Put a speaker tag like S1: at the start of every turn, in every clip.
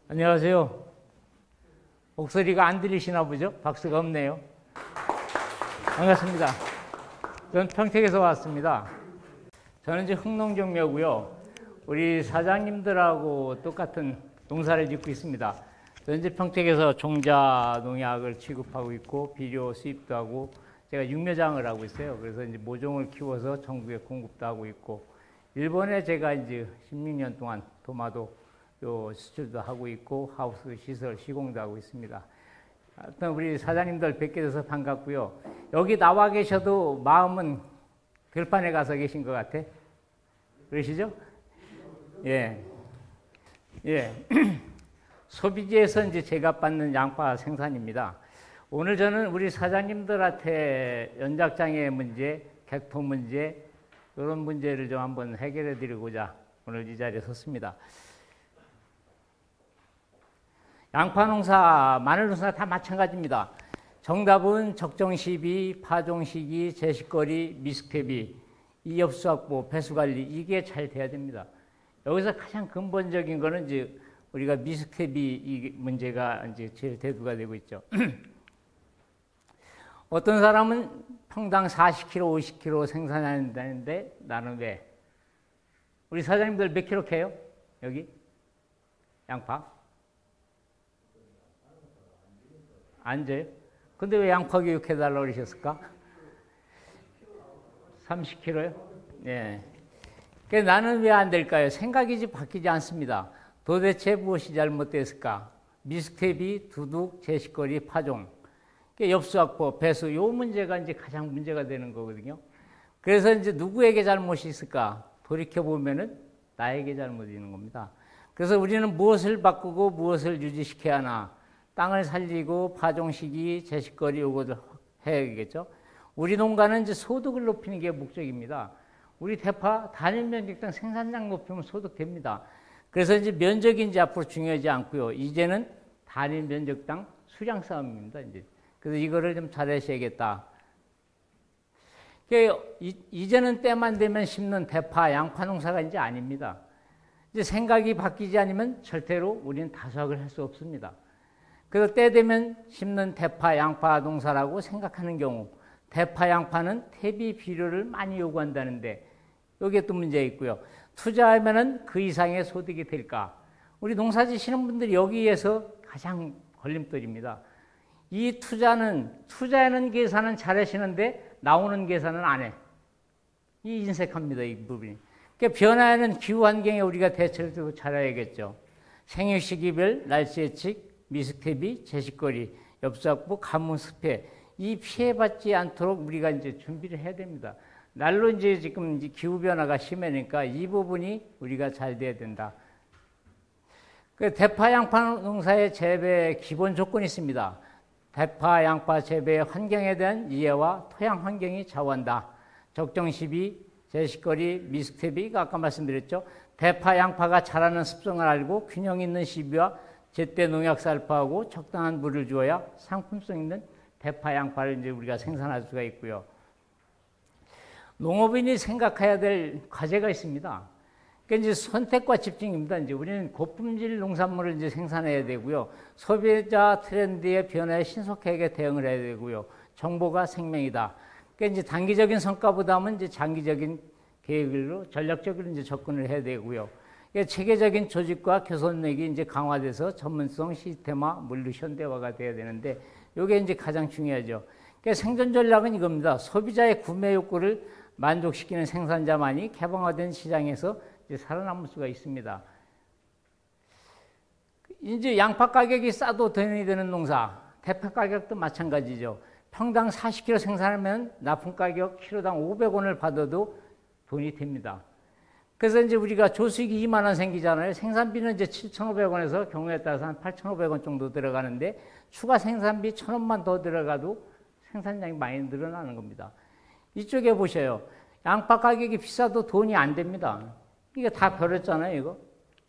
S1: 안녕하세요. 목소리가 안 들리시나 보죠? 박수가 없네요. 반갑습니다. 저는 평택에서 왔습니다. 저는 이제 흥농종묘고요. 우리 사장님들하고 똑같은 농사를 짓고 있습니다. 저는 이제 평택에서 종자 농약을 취급하고 있고 비료 수입도 하고 제가 육묘장을 하고 있어요. 그래서 이제 모종을 키워서 전국에 공급도 하고 있고 일본에 제가 이제 16년 동안 도마도 수출도 하고 있고 하우스 시설 시공도 하고 있습니다. 하여튼 우리 사장님들 뵙게 돼서 반갑고요. 여기 나와 계셔도 마음은 들판에 가서 계신 것 같아. 그러시죠? 예. 예. 소비지에서 이제 제가 받는 양파 생산입니다. 오늘 저는 우리 사장님들한테 연작장애 문제, 객토 문제, 이런 문제를 좀 한번 해결해 드리고자 오늘 이 자리에 섰습니다. 양파 농사, 마늘 농사 다 마찬가지입니다. 정답은 적정 시비, 파종 시기, 제식거리, 미숙대비, 이엽수 확보, 배수 관리 이게 잘 돼야 됩니다. 여기서 가장 근본적인 거는 이제 우리가 미숙대비 이 문제가 이제 제일 대두가 되고 있죠. 어떤 사람은 평당 40kg, 50kg 생산한다는데 나는 왜? 우리 사장님들 몇 킬로 캐요? 여기? 양파? 안 줘요? 근데 왜 양파 교육해달라고 그러셨을까? 30kg요? 예. 그러니까 나는 왜 안 될까요? 생각이 바뀌지 않습니다. 도대체 무엇이 잘못됐을까? 미숙대비, 두둑, 제식거리, 파종. 엽수확보, 배수, 요 문제가 이제 가장 문제가 되는 거거든요. 그래서 이제 누구에게 잘못이 있을까? 돌이켜보면은 나에게 잘못이 있는 겁니다. 그래서 우리는 무엇을 바꾸고 무엇을 유지시켜야 하나? 땅을 살리고 파종 시기, 제식거리 요거를 해야겠죠. 우리 농가는 이제 소득을 높이는 게 목적입니다. 우리 대파 단일 면적당 생산량 높이면 소득됩니다. 그래서 이제 면적이 이제 앞으로 중요하지 않고요. 이제는 단일 면적당 수량 싸움입니다. 그래서 이거를 좀 잘하셔야겠다. 이제는 때만 되면 심는 대파, 양파 농사가 이제 아닙니다. 이제 생각이 바뀌지 않으면 절대로 우리는 다수확을 할 수 없습니다. 그래서 때 되면 심는 대파, 양파 농사라고 생각하는 경우 대파, 양파는 퇴비 비료를 많이 요구한다는데 여기에 또 문제가 있고요. 투자하면은 그 이상의 소득이 될까? 우리 농사 지시는 분들이 여기에서 가장 걸림돌입니다. 이 투자하는 계산은 잘하시는데 나오는 계산은 안 해. 이 인색합니다, 이 부분이. 그러니까 변화하는 기후 환경에 우리가 대처를 잘해야겠죠. 생육 시기별 날씨 예측, 미숙대비, 제식거리, 엽수확보, 가뭄, 습해 이 피해받지 않도록 우리가 이제 준비를 해야 됩니다. 날로 이제 지금 이제 기후 변화가 심하니까 이 부분이 우리가 잘 돼야 된다. 그 대파, 양파 농사의 재배 기본 조건이 있습니다. 대파, 양파 재배의 환경에 대한 이해와 토양 환경이 좌우한다. 적정 시비, 제식거리, 미숙대비가 아까 말씀드렸죠. 대파, 양파가 자라는 습성을 알고 균형 있는 시비와 제때 농약 살포하고 적당한 물을 주어야 상품성 있는 대파, 양파를 이제 우리가 생산할 수가 있고요. 농업인이 생각해야 될 과제가 있습니다. 그러니까 이제 선택과 집중입니다. 이제 우리는 고품질 농산물을 이제 생산해야 되고요. 소비자 트렌드의 변화에 신속하게 대응을 해야 되고요. 정보가 생명이다. 그러니까 이제 단기적인 성과보다는 이제 장기적인 계획으로 전략적으로 이제 접근을 해야 되고요. 그러니까 체계적인 조직과 교섭력이 이제 강화돼서 전문성, 시스템화, 물류 현대화가 돼야 되는데 이게 이제 가장 중요하죠. 그러니까 생존 전략은 이겁니다. 소비자의 구매 욕구를 만족시키는 생산자만이 개방화된 시장에서 이제 살아남을 수가 있습니다. 이제 양파 가격이 싸도 돈이 되는 농사, 대파 가격도 마찬가지죠. 평당 40kg 생산하면 납품 가격 키로당 500원을 받아도 돈이 됩니다. 그래서 이제 우리가 조수익이 2만 원 생기잖아요. 생산비는 이제 7,500원에서 경우에 따라서 한 8,500원 정도 들어가는데 추가 생산비 1,000원만 더 들어가도 생산량이 많이 늘어나는 겁니다. 이쪽에 보셔요. 양파 가격이 비싸도 돈이 안 됩니다. 이게 다 버렸잖아요, 이거.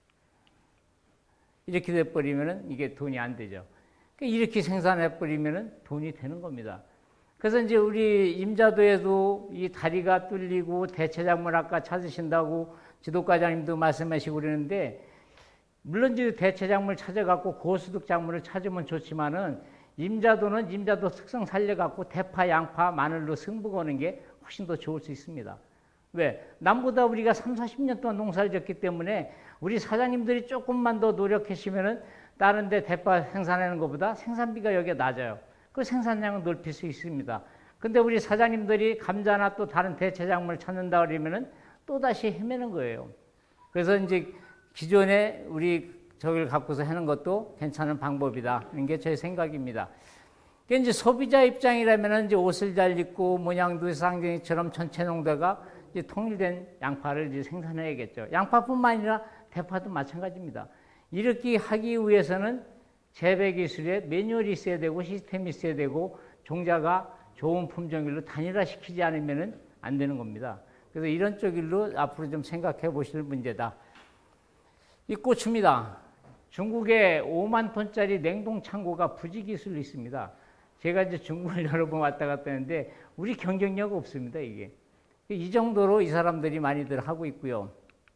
S1: 이렇게 돼버리면은 이게 돈이 안 되죠. 이렇게 생산해버리면은 돈이 되는 겁니다. 그래서 이제 우리 임자도에도 이 다리가 뚫리고 대체작물 아까 찾으신다고 지도과장님도 말씀하시고 그러는데 물론 이제 대체작물 찾아갖고 고소득 작물을 찾으면 좋지만은 임자도는 임자도 특성 살려갖고 대파, 양파, 마늘로 승부 거는 게 훨씬 더 좋을 수 있습니다. 왜? 남보다 우리가 3, 40년 동안 농사를 졌기 때문에 우리 사장님들이 조금만 더 노력하시면은 다른 데 대파 생산하는 것보다 생산비가 여기가 낮아요. 그 생산량을 넓힐 수 있습니다. 근데 우리 사장님들이 감자나 또 다른 대체작물을 찾는다 그러면은 또다시 헤매는 거예요. 그래서 이제 기존에 우리 저걸 갖고서 하는 것도 괜찮은 방법이다. 이런 게 제 생각입니다. 이제 소비자 입장이라면 이제 옷을 잘 입고 모양도 쌍둥이처럼 전체 농가가 이제 통일된 양파를 이제 생산해야겠죠. 양파뿐만 아니라 대파도 마찬가지입니다. 이렇게 하기 위해서는 재배 기술에 매뉴얼이 있어야 되고 시스템이 있어야 되고 종자가 좋은 품종일로 단일화시키지 않으면 안 되는 겁니다. 그래서 이런 쪽일로 앞으로 좀 생각해 보실 문제다. 이 고추입니다. 중국에 5만 톤짜리 냉동 창고가 부지 기술이 있습니다. 제가 이제 중국을 여러 번 왔다 갔다 했는데 우리 경쟁력 없습니다, 이게. 이 정도로 이 사람들이 많이들 하고 있고요.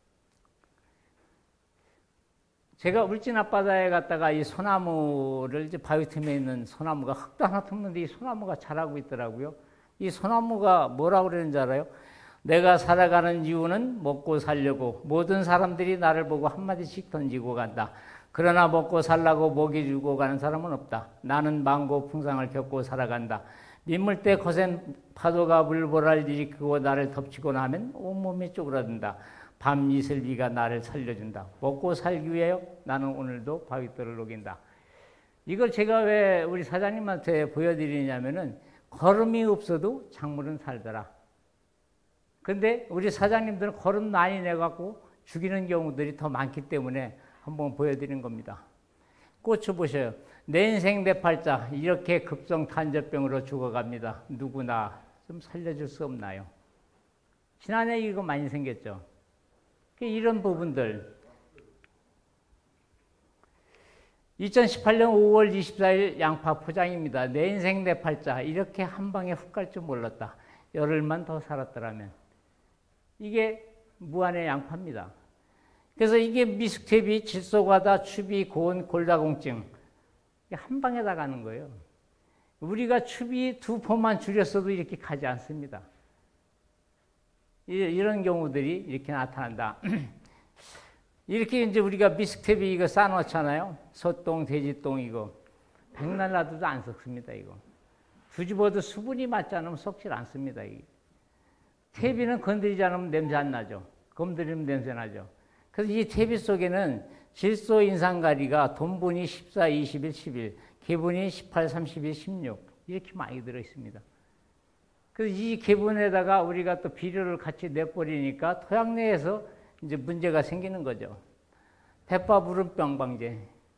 S1: 제가 울진 앞바다에 갔다가 이 소나무를 이제 바위 틈에 있는 소나무가 흙도 하나 틈는데 이 소나무가 자라고 있더라고요. 이 소나무가 뭐라고 그러는지 알아요? 내가 살아가는 이유는 먹고 살려고 모든 사람들이 나를 보고 한마디씩 던지고 간다. 그러나 먹고 살라고 먹이 주고 가는 사람은 없다. 나는 망고 풍상을 겪고 살아간다. 민물대 거센 파도가 물보라를 일으키고 나를 덮치고 나면 온몸이 쪼그라든다. 밤 이슬비가 나를 살려준다. 먹고 살기 위하여 나는 오늘도 바위돌을 녹인다. 이걸 제가 왜 우리 사장님한테 보여드리냐면은 걸음이 없어도 작물은 살더라. 근데 우리 사장님들은 걸음 많이 내갖고 죽이는 경우들이 더 많기 때문에 한번 보여드린 겁니다. 고추 보셔요. 내 인생 내 팔자 이렇게 급성 탄저병으로 죽어갑니다. 누구나 좀 살려줄 수 없나요? 지난해 이거 많이 생겼죠. 이런 부분들 2018년 5월 24일 양파 포장입니다. 내 인생 내 팔자 이렇게 한 방에 훅 갈 줄 몰랐다. 열흘만 더 살았더라면. 이게 무안의 양파입니다. 그래서 이게 미숙태비, 질소과다, 추비, 고온, 골다공증 한 방에 다 가는 거예요. 우리가 추비 2포만 줄였어도 이렇게 가지 않습니다. 이런 경우들이 이렇게 나타난다. 이렇게 이제 우리가 미숙태비 이거 쌓아놓잖아요. 소똥, 돼지똥 이거. 백날 놔둬도 안 썩습니다, 이거. 뒤집어도 수분이 맞지 않으면 썩질 않습니다, 이게. 퇴비는 건드리지 않으면 냄새 안 나죠. 건드리면 냄새 나죠. 그래서 이 퇴비 속에는 질소 인산가리가 돈분이 14, 21, 11, 개분이 18, 31, 16 이렇게 많이 들어있습니다. 그래서 이 개분에다가 우리가 또 비료를 같이 내버리니까 토양 내에서 이제 문제가 생기는 거죠. 대파 무름병 방제.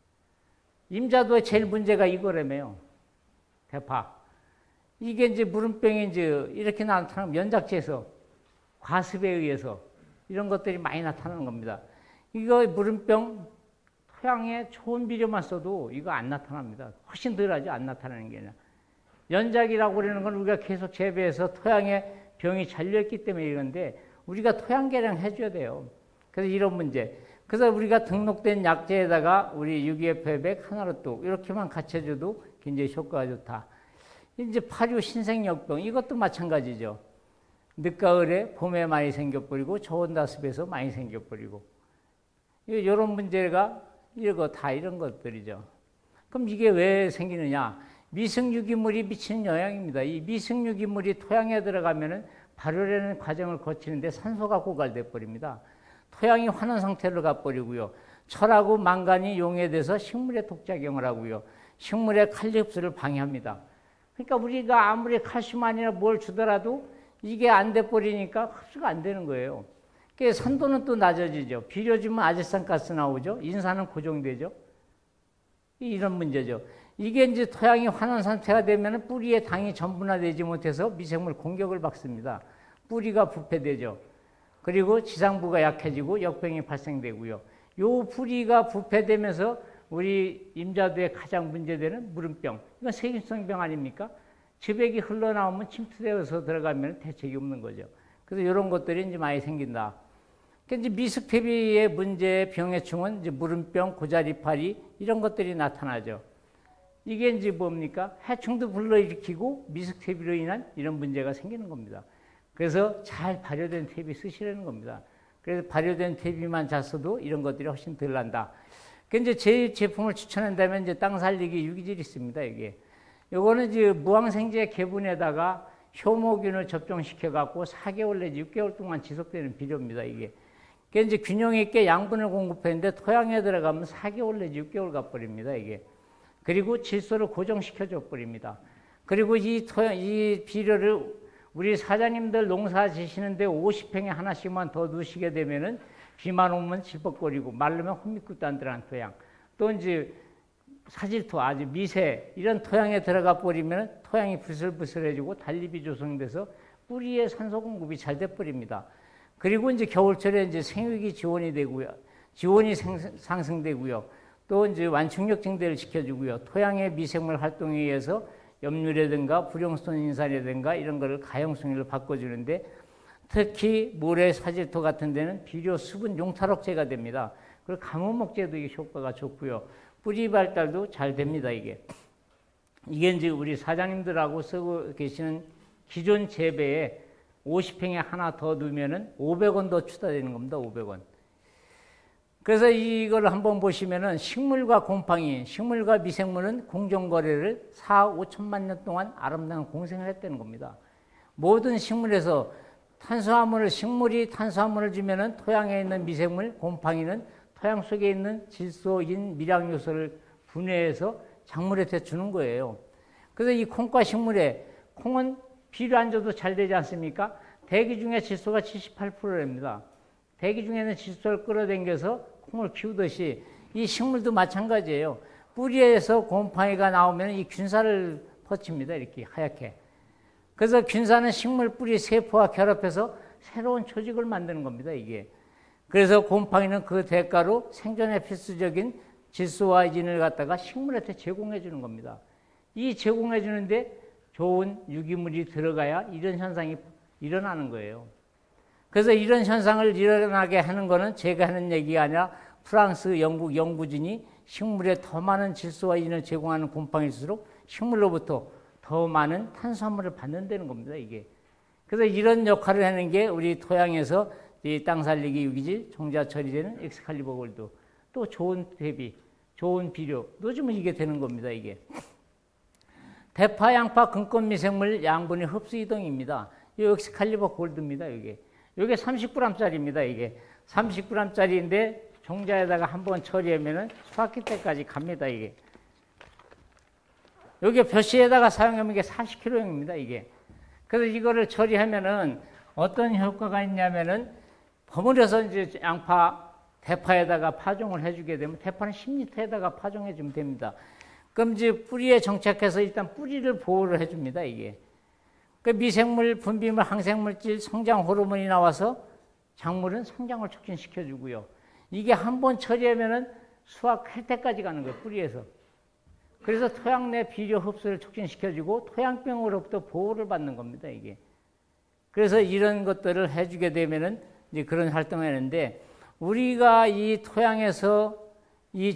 S1: 임자도의 제일 문제가 이거라며요. 대파. 이게 이제 무름병이 이제 이렇게 나타나면 연작지에서 과습에 의해서 이런 것들이 많이 나타나는 겁니다. 이거 무름병 토양에 좋은 비료만 써도 이거 안 나타납니다. 훨씬 덜하죠. 안 나타나는 게 아니라. 연작이라고 그러는 건 우리가 계속 재배해서 토양에 병이 잘려있기 때문에 이런데 우리가 토양 개량 해줘야 돼요. 그래서 이런 문제. 그래서 우리가 등록된 약재에다가 우리 유기F백 하나로 뚝 이렇게만 같이 해줘도 굉장히 효과가 좋다. 이제 파류 신생역병 이것도 마찬가지죠. 늦가을에 봄에 많이 생겨버리고 좋은 다습에서 많이 생겨버리고 이런 문제가 이거 다 이런 것들이죠. 그럼 이게 왜 생기느냐? 미생유기물이 미치는 영향입니다. 이 미생유기물이 토양에 들어가면은 발효라는 과정을 거치는데 산소가 고갈돼 버립니다. 토양이 환원 상태로 가버리고요. 철하고 망간이 용해돼서 식물에 독작용을 하고요. 식물의 칼리 흡수를 방해합니다. 그러니까 우리가 아무리 칼슘만이나 뭘 주더라도 이게 안 돼 버리니까 흡수가 안 되는 거예요. 그러니까 산도는 또 낮아지죠. 비료 주면 아질산가스 나오죠. 인산은 고정되죠. 이런 문제죠. 이게 이제 토양이 환원 상태가 되면 뿌리에 당이 전분화되지 못해서 미생물 공격을 받습니다. 뿌리가 부패되죠. 그리고 지상부가 약해지고 역병이 발생되고요. 요 뿌리가 부패되면서 우리 임자도에 가장 문제되는 무름병. 이건 세균성병 아닙니까? 즙액이 흘러나오면 침투되어서 들어가면 대책이 없는 거죠. 그래서 이런 것들이 이제 많이 생긴다. 그러니까 이제 미숙퇴비의 문제, 병해충은 이제 무름병, 고자리파리 이런 것들이 나타나죠. 이게 이제 뭡니까? 해충도 불러일으키고 미숙퇴비로 인한 이런 문제가 생기는 겁니다. 그래서 잘 발효된 퇴비 쓰시라는 겁니다. 그래서 발효된 퇴비만 잤어도 이런 것들이 훨씬 덜 난다. 그 이제 제 제품을 추천한다면 이제 땅 살리기 유기질이 있습니다. 이게 요거는 이제 무항생제 개분에다가 효모균을 접종시켜 갖고 4개월 내지 6개월 동안 지속되는 비료입니다. 이게 그러니까 이제 균형 있게 양분을 공급했는데 토양에 들어가면 4개월 내지 6개월 가버립니다. 이게 그리고 질소를 고정시켜 줘 버립니다. 그리고 이 비료를 우리 사장님들 농사 지시는데 50평에 하나씩만 더 넣으시게 되면은 비만 오면 질퍽거리고 마르면 홈미꾸단들한 토양, 또 이제 사질토 아주 미세 이런 토양에 들어가 버리면 토양이 부슬부슬해지고 단립이 조성돼서 뿌리에 산소 공급이 잘 돼 버립니다. 그리고 이제 겨울철에 이제 생육이 지원이 되고요, 지원이 상승되고요, 또 이제 완충력 증대를 시켜주고요, 토양의 미생물 활동에 의해서 염류라든가 불용성 인산이라든가 이런 거를 가용성을 바꿔주는데, 특히 모래 사질토 같은 데는 비료 수분 용탈옥제가 됩니다. 그리고 가뭄목제도 이 효과가 좋고요, 뿌리 발달도 잘 됩니다. 이게 이제 우리 사장님들하고 쓰고 계시는 기존 재배에 50평에 하나 더 넣으면은 500원 더 추가되는 겁니다. 500원. 그래서 이걸 한번 보시면은 식물과 곰팡이, 식물과 미생물은 공정거래를 4, 5천만 년 동안 아름다운 공생을 했다는 겁니다. 모든 식물에서 식물이 탄수화물을 주면은 토양에 있는 미생물, 곰팡이는 토양 속에 있는 질소인 미량 요소를 분해해서 작물한테 주는 거예요. 그래서 이 콩과 식물에, 콩은 비료 안 줘도 잘 되지 않습니까? 대기 중에 질소가 78%입니다. 대기 중에는 질소를 끌어당겨서 콩을 키우듯이 이 식물도 마찬가지예요. 뿌리에서 곰팡이가 나오면 이 균사를 퍼칩니다. 이렇게 하얗게. 그래서 균사는 식물 뿌리 세포와 결합해서 새로운 조직을 만드는 겁니다. 이게. 그래서 곰팡이는 그 대가로 생존에 필수적인 질소와 인을 갖다가 식물한테 제공해 주는 겁니다. 이 제공해 주는데 좋은 유기물이 들어가야 이런 현상이 일어나는 거예요. 그래서 이런 현상을 일어나게 하는 거는 제가 하는 얘기가 아니라 프랑스, 영국 연구진이 식물에 더 많은 질소와 인을 제공하는 곰팡이일수록 식물로부터 더 많은 탄수화물을 받는다는 겁니다. 이게. 그래서 이런 역할을 하는 게 우리 토양에서 이 땅 살리기 유기질, 종자 처리되는 엑스칼리버 골드, 또 좋은 대비, 좋은 비료 넣어주면 이게 되는 겁니다. 이게. 대파, 양파, 근권 미생물 양분의 흡수 이동입니다. 이 엑스칼리버 골드입니다. 이게. 이게 30g짜리입니다. 이게 30g짜리인데 종자에다가 한번 처리하면은 수확기 때까지 갑니다. 이게. 여기 벼씨에다가 사용하면 이게 40kg입니다. 이게. 그래서 이거를 처리하면은 어떤 효과가 있냐면은 버무려서 이제 양파, 대파에다가 파종을 해주게 되면 대파는 10리터에다가 파종해주면 됩니다. 그럼 이제 뿌리에 정착해서 일단 뿌리를 보호를 해줍니다. 이게. 그 미생물, 분비물, 항생물질, 성장 호르몬이 나와서 작물은 성장을 촉진시켜주고요. 이게 한번 처리하면은 수확할 때까지 가는 거예요. 뿌리에서. 그래서 토양 내 비료 흡수를 촉진시켜주고 토양병으로부터 보호를 받는 겁니다. 이게. 그래서 이런 것들을 해주게 되면은 이제 그런 활동을 하는데, 우리가 이 토양에서 이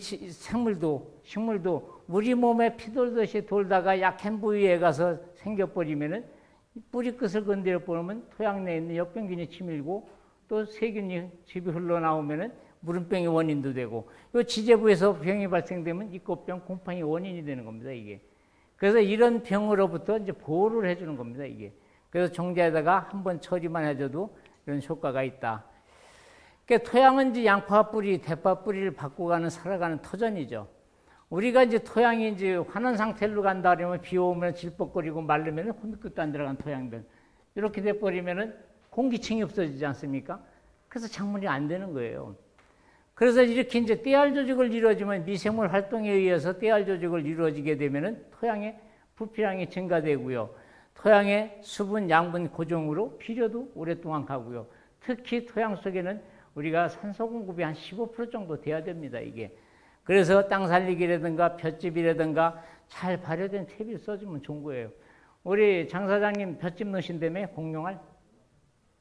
S1: 식물도 우리 몸에 피돌듯이 돌다가 약한 부위에 가서 생겨버리면은 뿌리 끝을 건드려 버리면 토양 내에 있는 역병균이 치밀고 또 세균이 집이 흘러나오면은 무름병의 원인도 되고, 이 지제부에서 병이 발생되면 이꽃병, 곰팡이 원인이 되는 겁니다. 이게. 그래서 이런 병으로부터 이제 보호를 해주는 겁니다. 이게. 그래서 종자에다가 한번 처리만 해줘도 이런 효과가 있다. 그러니까 토양은 이제 양파 뿌리, 대파 뿌리를 바꿔가는 살아가는 터전이죠. 우리가 이제 토양이 이제 환원 상태로 간다 그러면 비 오면 질퍽거리고 마르면 홈미꾸도 안 들어간 토양들. 이렇게 돼버리면은 공기층이 없어지지 않습니까? 그래서 작물이 안 되는 거예요. 그래서 이렇게 이제 떼알 조직을 이루어지면 미생물 활동에 의해서 떼알 조직을 이루어지게 되면은 토양의 부피량이 증가되고요. 토양의 수분, 양분 고정으로 비료도 오랫동안 가고요. 특히 토양 속에는 우리가 산소 공급이 한 15% 정도 돼야 됩니다. 이게. 그래서 땅 살리기라든가 볏짚이라든가 잘 발효된 퇴비를 써주면 좋은 거예요. 우리 장 사장님 볏짚 넣으신다며 공룡알?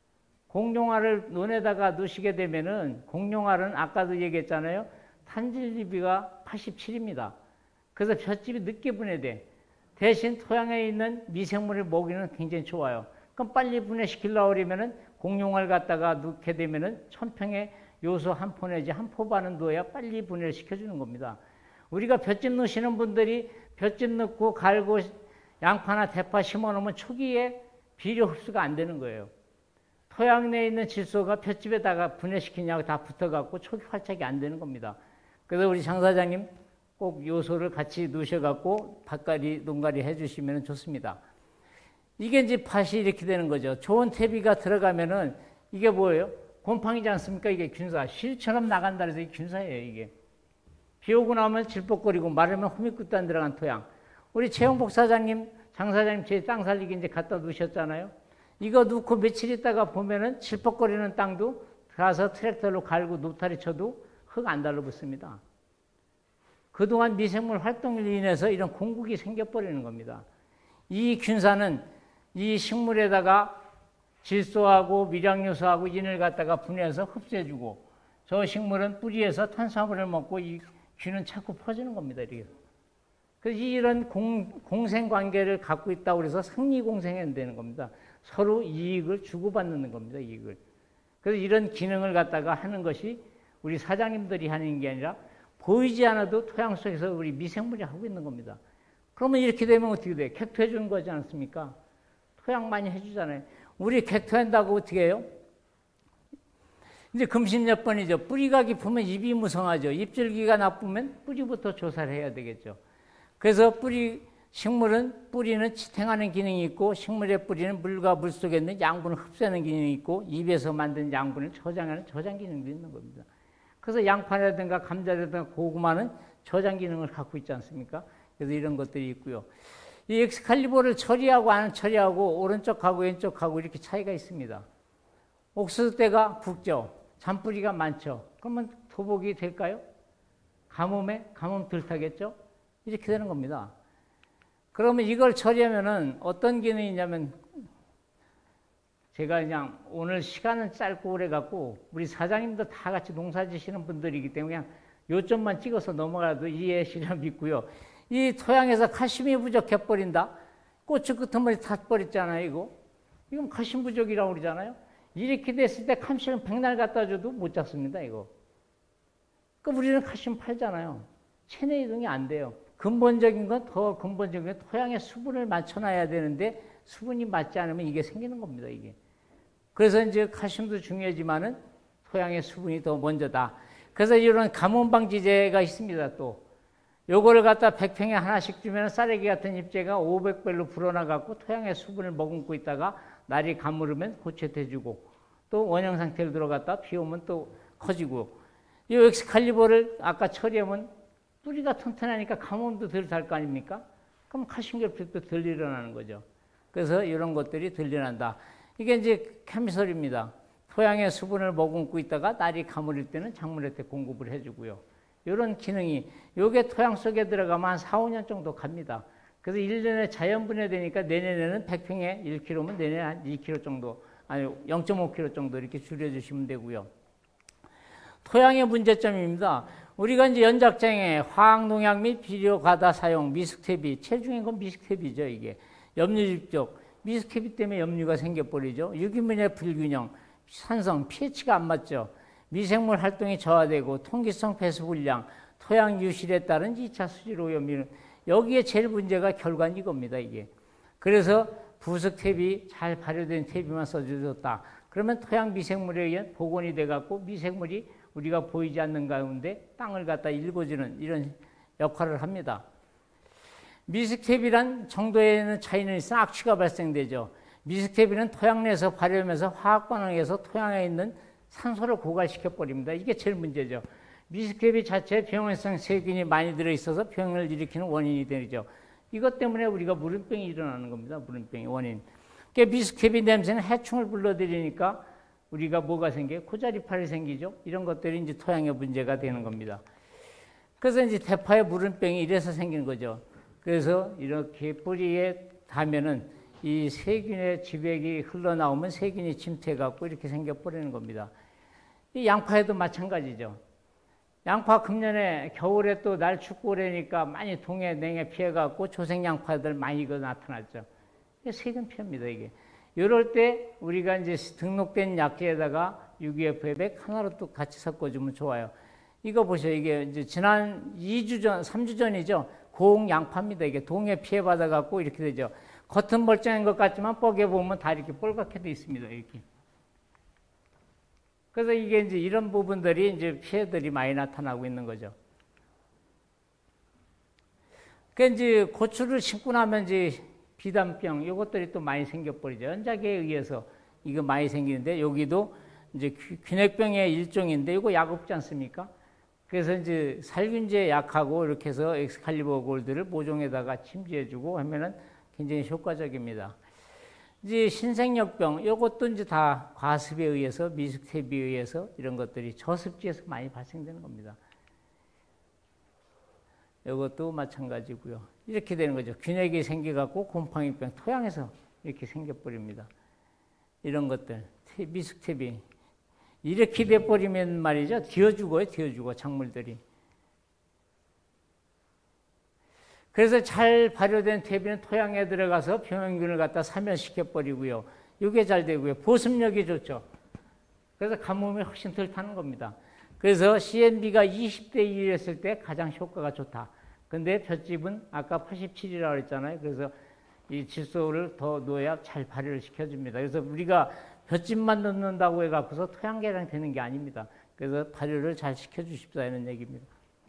S1: 공룡알을 논에다가 넣으시게 되면은 공룡알은 아까도 얘기했잖아요. 탄질비가 87입니다. 그래서 볏짚이 늦게 분해돼. 대신 토양에 있는 미생물의 먹이는 굉장히 좋아요. 그럼 빨리 분해시키려고 그러면은 공룡알 갖다가 넣게 되면은 1000평에 요소 한 포 내지 한 포반은 넣어야 빨리 분해를 시켜주는 겁니다. 우리가 볏짚 넣으시는 분들이 볏짚 넣고 갈고 양파나 대파 심어 놓으면 초기에 비료 흡수가 안 되는 거예요. 토양 내에 있는 질소가 볏짚에다가 분해시키냐고 다 붙어갖고 초기 활착이 안 되는 겁니다. 그래서 우리 장 사장님 꼭 요소를 같이 넣으셔갖고 밭갈이, 농갈이 해주시면 좋습니다. 이게 이제 밭이 이렇게 되는 거죠. 좋은 퇴비가 들어가면은 이게 뭐예요? 곰팡이지 않습니까? 이게 균사. 실처럼 나간다 해서 이게 균사예요, 이게. 비 오고 나면 질퍽거리고 마르면 호미끝도 안 들어간 토양. 우리 최영복 사장님, 장 사장님 제 땅 살리기 이제 갖다 놓으셨잖아요. 이거 넣고 며칠 있다가 보면은 질퍽거리는 땅도 가서 트랙터로 갈고 노타리 쳐도 흙 안 달라붙습니다. 그동안 미생물 활동으로 인해서 이런 공국이 생겨버리는 겁니다. 이 균사는 이 식물에다가 질소하고 미량요소하고 인을 갖다가 분해해서 흡수해주고 저 식물은 뿌리에서 탄수화물을 먹고 이 균은 자꾸 퍼지는 겁니다. 이렇게. 그래서 이런 공생관계를 갖고 있다고 해서 상리공생이 되는 겁니다. 서로 이익을 주고받는 겁니다. 이익을. 그래서 이런 기능을 갖다가 하는 것이 우리 사장님들이 하는 게 아니라 보이지 않아도 토양 속에서 우리 미생물이 하고 있는 겁니다. 그러면 이렇게 되면 어떻게 돼요? 객토해 주는 거지 않습니까? 토양 많이 해주잖아요. 우리 객토한다고 어떻게 해요? 이제 금신여번이죠. 뿌리가 깊으면 잎이 무성하죠. 잎줄기가 나쁘면 뿌리부터 조사를 해야 되겠죠. 그래서 식물은 뿌리는 지탱하는 기능이 있고 식물의 뿌리는 물과 물 속에 있는 양분을 흡수하는 기능이 있고 잎에서 만든 양분을 저장하는 저장 기능도 있는 겁니다. 그래서 양파라든가 감자라든가 고구마는 저장 기능을 갖고 있지 않습니까? 그래서 이런 것들이 있고요. 이 엑스칼리버를 처리하고 안 처리하고 오른쪽하고 왼쪽하고 이렇게 차이가 있습니다. 옥수수대가 굵죠. 잔뿌리가 많죠. 그러면 도복이 될까요? 가뭄 덜 타겠죠? 이렇게 되는 겁니다. 그러면 이걸 처리하면은 어떤 기능이 있냐면 제가 그냥 오늘 시간은 짧고 그래갖고 우리 사장님도 다 같이 농사 지시는 분들이기 때문에 그냥 요점만 찍어서 넘어가도 이해하시려 믿고요. 이 토양에서 칼슘이 부족해버린다. 고추 끄트머리 탔버렸잖아요, 이거. 이건 칼슘 부족이라고 그러잖아요. 이렇게 됐을 때 칼슘 백날 갖다 줘도 못 잡습니다, 이거. 그러니까 우리는 칼슘 팔잖아요. 체내 이동이 안 돼요. 근본적인 건 더 근본적인 건 토양에 수분을 맞춰놔야 되는데 수분이 맞지 않으면 이게 생기는 겁니다, 이게. 그래서 이제 칼슘도 중요하지만은 토양의 수분이 더 먼저다. 그래서 이런 가뭄 방지제가 있습니다, 또. 요거를 갖다 100평에 하나씩 주면 쌀래기 같은 잎제가 500배로 불어나갖고 토양의 수분을 머금고 있다가 날이 가물으면 고쳐대주고 또 원형 상태로 들어갔다 비 오면 또 커지고 이 엑스칼리버를 아까 처리하면 뿌리가 튼튼하니까 가뭄도 덜 달 거 아닙니까? 그럼 칼슘 결핍도 덜 일어나는 거죠. 그래서 이런 것들이 덜 일어난다. 이게 이제 케미설입니다. 토양의 수분을 머금고 있다가 날이 가물을 때는 작물한테 공급을 해주고요. 이런 기능이 요게 토양 속에 들어가면 한 4, 5년 정도 갑니다. 그래서 1년에 자연 분해되니까 내년에는 100평에 1kg면 내년에 한 2kg 정도, 아니 0.5kg 정도 이렇게 줄여주시면 되고요. 토양의 문제점입니다. 우리가 이제 연작장애, 화학농약 및 비료 과다 사용, 미숙퇴비, 제일 중요한 건 미숙퇴비죠, 이게. 염류집적, 미숙퇴비 때문에 염류가 생겨버리죠. 유기물의 불균형, 산성, pH가 안 맞죠. 미생물 활동이 저하되고 통기성 배수 불량, 토양 유실에 따른 2차 수질 오염, 여기에 제일 문제가 결과는 이겁니다, 이게. 그래서 부숙 퇴비, 잘 발효된 퇴비만 써주셨다. 그러면 토양 미생물에 의한 복원이 돼갖고 미생물이 우리가 보이지 않는 가운데 땅을 갖다 일궈주는 이런 역할을 합니다. 미숙퇴비란 정도에는 차이는 있으나 악취가 발생되죠. 미숙퇴비는 토양 내에서 발효하면서 화학 반응해서 토양에 있는 산소를 고갈시켜버립니다. 이게 제일 문제죠. 미숙퇴비 자체에 병원성 세균이 많이 들어있어서 병을 일으키는 원인이 되죠. 이것 때문에 우리가 물음병이 일어나는 겁니다. 물음병이 원인. 그러니까 미숙퇴비 냄새는 해충을 불러들이니까 우리가 뭐가 생겨요? 코자리팔이 생기죠. 이런 것들이 이제 토양의 문제가 되는 겁니다. 그래서 이제 대파의 물음병이 이래서 생기는 거죠. 그래서 이렇게 뿌리에 닿으면은 이 세균의 지백이 흘러나오면 세균이 침투해갖고 이렇게 생겨버리는 겁니다. 이 양파에도 마찬가지죠. 양파 금년에 겨울에 또 날 춥고 그러니까 많이 동해, 냉해 피해갖고 조생 양파들 많이 이거 나타났죠. 이게 세균 피해입니다, 이게. 이럴 때 우리가 이제 등록된 약재에다가 유기FF 하나로 또 같이 섞어주면 좋아요. 이거 보세요. 이게 이제 지난 2주 전, 3주 전이죠. 고흥 양파입니다. 이게 동해 피해받아갖고 이렇게 되죠. 겉은 멀쩡한 것 같지만 뻐개 보면 다 이렇게 빨갛게 돼 있습니다. 이렇게. 그래서 이게 이제 이런 부분들이 이제 피해들이 많이 나타나고 있는 거죠. 그러니까 이제 고추를 심고 나면 이제 비단병 이것들이 또 많이 생겨버리죠. 연작에 의해서 이거 많이 생기는데 여기도 이제 균핵병의 일종인데 이거 약 없지 않습니까? 그래서 이제 살균제 약하고 이렇게 해서 엑스칼리버 골드를 모종에다가 침지해주고 하면은 굉장히 효과적입니다. 이제 신생역병 이것도 이제 다 과습에 의해서 미숙태비에 의해서 이런 것들이 저습지에서 많이 발생되는 겁니다. 이것도 마찬가지고요. 이렇게 되는 거죠. 균핵이 생겨갖고 곰팡이병 토양에서 이렇게 생겨버립니다. 이런 것들 미숙태비 이렇게 돼버리면 말이죠. 뒤어 죽어 작물들이. 그래서 잘 발효된 퇴비는 토양에 들어가서 병원균을 갖다 사멸시켜버리고요. 이게 잘 되고요. 보습력이 좋죠. 그래서 가뭄이 훨씬 덜 타는 겁니다. 그래서 CNB가 20대 1이었을 때 가장 효과가 좋다. 근데 볏짚은 아까 87이라고 그랬잖아요. 그래서 이 질소를 더 넣어야 잘 발효를 시켜줍니다. 그래서 우리가 볏짚만 넣는다고 해갖고서 토양 개량 되는 게 아닙니다. 그래서 발효를 잘 시켜주십사 하는 얘기입니다.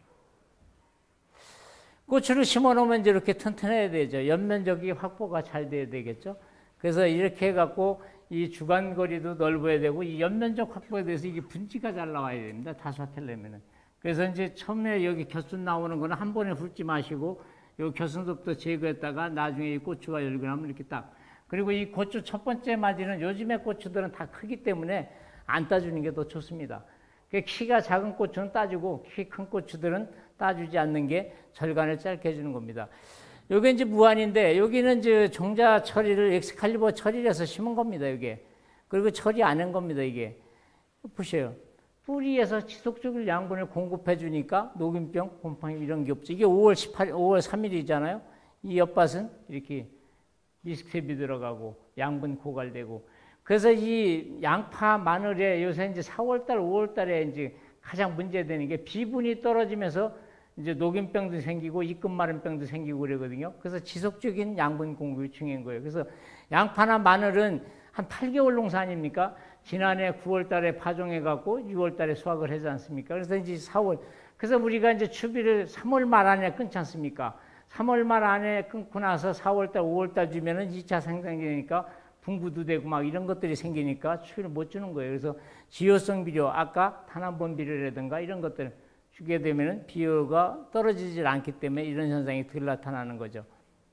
S1: 고추를 심어놓으면 이렇게 튼튼해야 되죠. 연면적이 확보가 잘 돼야 되겠죠. 그래서 이렇게 해갖고 이 주간거리도 넓어야 되고 이 연면적 확보에 대해서 이게 분지가 잘 나와야 됩니다. 다수화되려면은. 그래서 이제 처음에 여기 겨순 나오는 거는 한 번에 훑지 마시고 요 겨순부터 제거했다가 나중에 이 고추가 열고 나면 이렇게 딱. 그리고 이 고추 첫 번째 맞이는 요즘의 고추들은 다 크기 때문에 안 따주는 게 더 좋습니다. 키가 작은 고추는 따주고 키 큰 고추들은 따주지 않는 게 절간을 짧게 해주는 겁니다. 요게 이제 무한인데 여기는 이제 종자 처리를 엑스칼리버 처리를 해서 심은 겁니다. 이게. 그리고 처리 안 한 겁니다. 이게. 보세요. 뿌리에서 지속적으로 양분을 공급해 주니까 녹균병, 곰팡이 이런 게 없죠. 이게 5월 3일이잖아요. 이 엿밭은 이렇게 미스텝이 들어가고 양분 고갈되고. 그래서 이 양파, 마늘에 요새 이제 4월달, 5월달에 이제 가장 문제되는 게 비분이 떨어지면서 이제 녹균병도 생기고 입금 마른병도 생기고 그러거든요. 그래서 지속적인 양분 공급이 중요한 거예요. 그래서 양파나 마늘은 한 8개월 농사 아닙니까? 지난해 9월 달에 파종해 갖고 6월 달에 수확을 하지 않습니까? 그래서 이제 4월. 그래서 우리가 이제 추비를 3월 말 안에 끊지 않습니까? 3월 말 안에 끊고 나서 4월 달, 5월 달 주면은 2차 생산이 되니까 분구도 되고 막 이런 것들이 생기니까 추비를 못 주는 거예요. 그래서 지효성 비료, 아까 탄환본 비료라든가 이런 것들을 주게 되면은 비료가 떨어지질 않기 때문에 이런 현상이 덜 나타나는 거죠.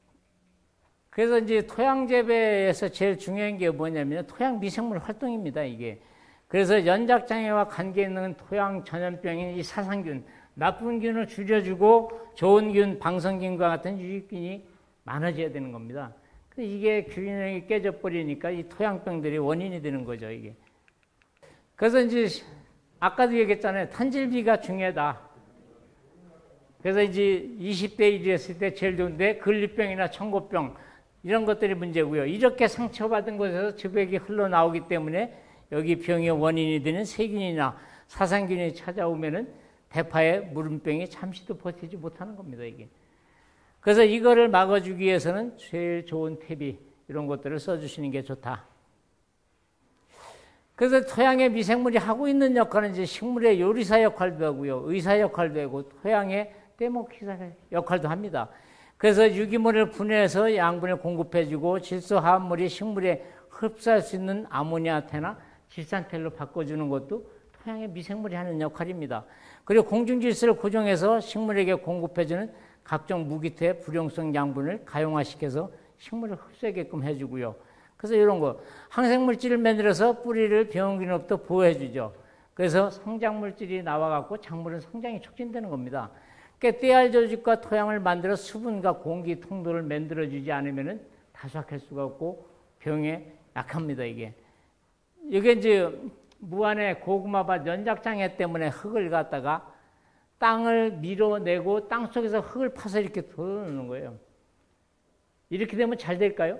S1: 그래서 이제 토양 재배에서 제일 중요한 게 뭐냐면 토양 미생물 활동입니다, 이게. 그래서 연작장애와 관계 있는 토양 전염병인 이 사상균, 나쁜 균을 줄여주고 좋은 균, 방성균과 같은 유익균이 많아져야 되는 겁니다. 이게 균형이 깨져버리니까 이 토양병들이 원인이 되는 거죠, 이게. 그래서 이제 아까도 얘기했잖아요. 탄질비가 중요하다. 그래서 이제 20대 1이었을 때 제일 좋은데 근리병이나 청고병 이런 것들이 문제고요. 이렇게 상처받은 곳에서 즙액이 흘러나오기 때문에 여기 병의 원인이 되는 세균이나 사상균이 찾아오면은 대파의 무름병이 잠시도 버티지 못하는 겁니다, 이게. 그래서 이거를 막아주기 위해서는 제일 좋은 퇴비 이런 것들을 써주시는 게 좋다. 그래서 토양의 미생물이 하고 있는 역할은 이제 식물의 요리사 역할도 하고요, 의사 역할도 하고 토양의 떼먹기사 역할도 합니다. 그래서 유기물을 분해해서 양분을 공급해주고 질소 화합물이 식물에 흡수할 수 있는 아모니아태나 질산텔로 바꿔주는 것도 토양의 미생물이 하는 역할입니다. 그리고 공중질소를 고정해서 식물에게 공급해주는 각종 무기태 불용성 양분을 가용화시켜서 식물을 흡수하게끔 해주고요. 그래서 이런 거 항생물질을 만들어서 뿌리를 병균으로부터 보호해주죠. 그래서 성장물질이 나와갖고 작물은 성장이 촉진되는 겁니다. 그러니까 떼알 조직과 토양을 만들어 수분과 공기 통로를 만들어주지 않으면은 다수확할 수가 없고 병에 약합니다. 이게 이제 무안의 고구마밭 연작장애 때문에 흙을 갖다가 땅을 밀어내고 땅 속에서 흙을 파서 이렇게 덜어놓는 거예요. 이렇게 되면 잘 될까요?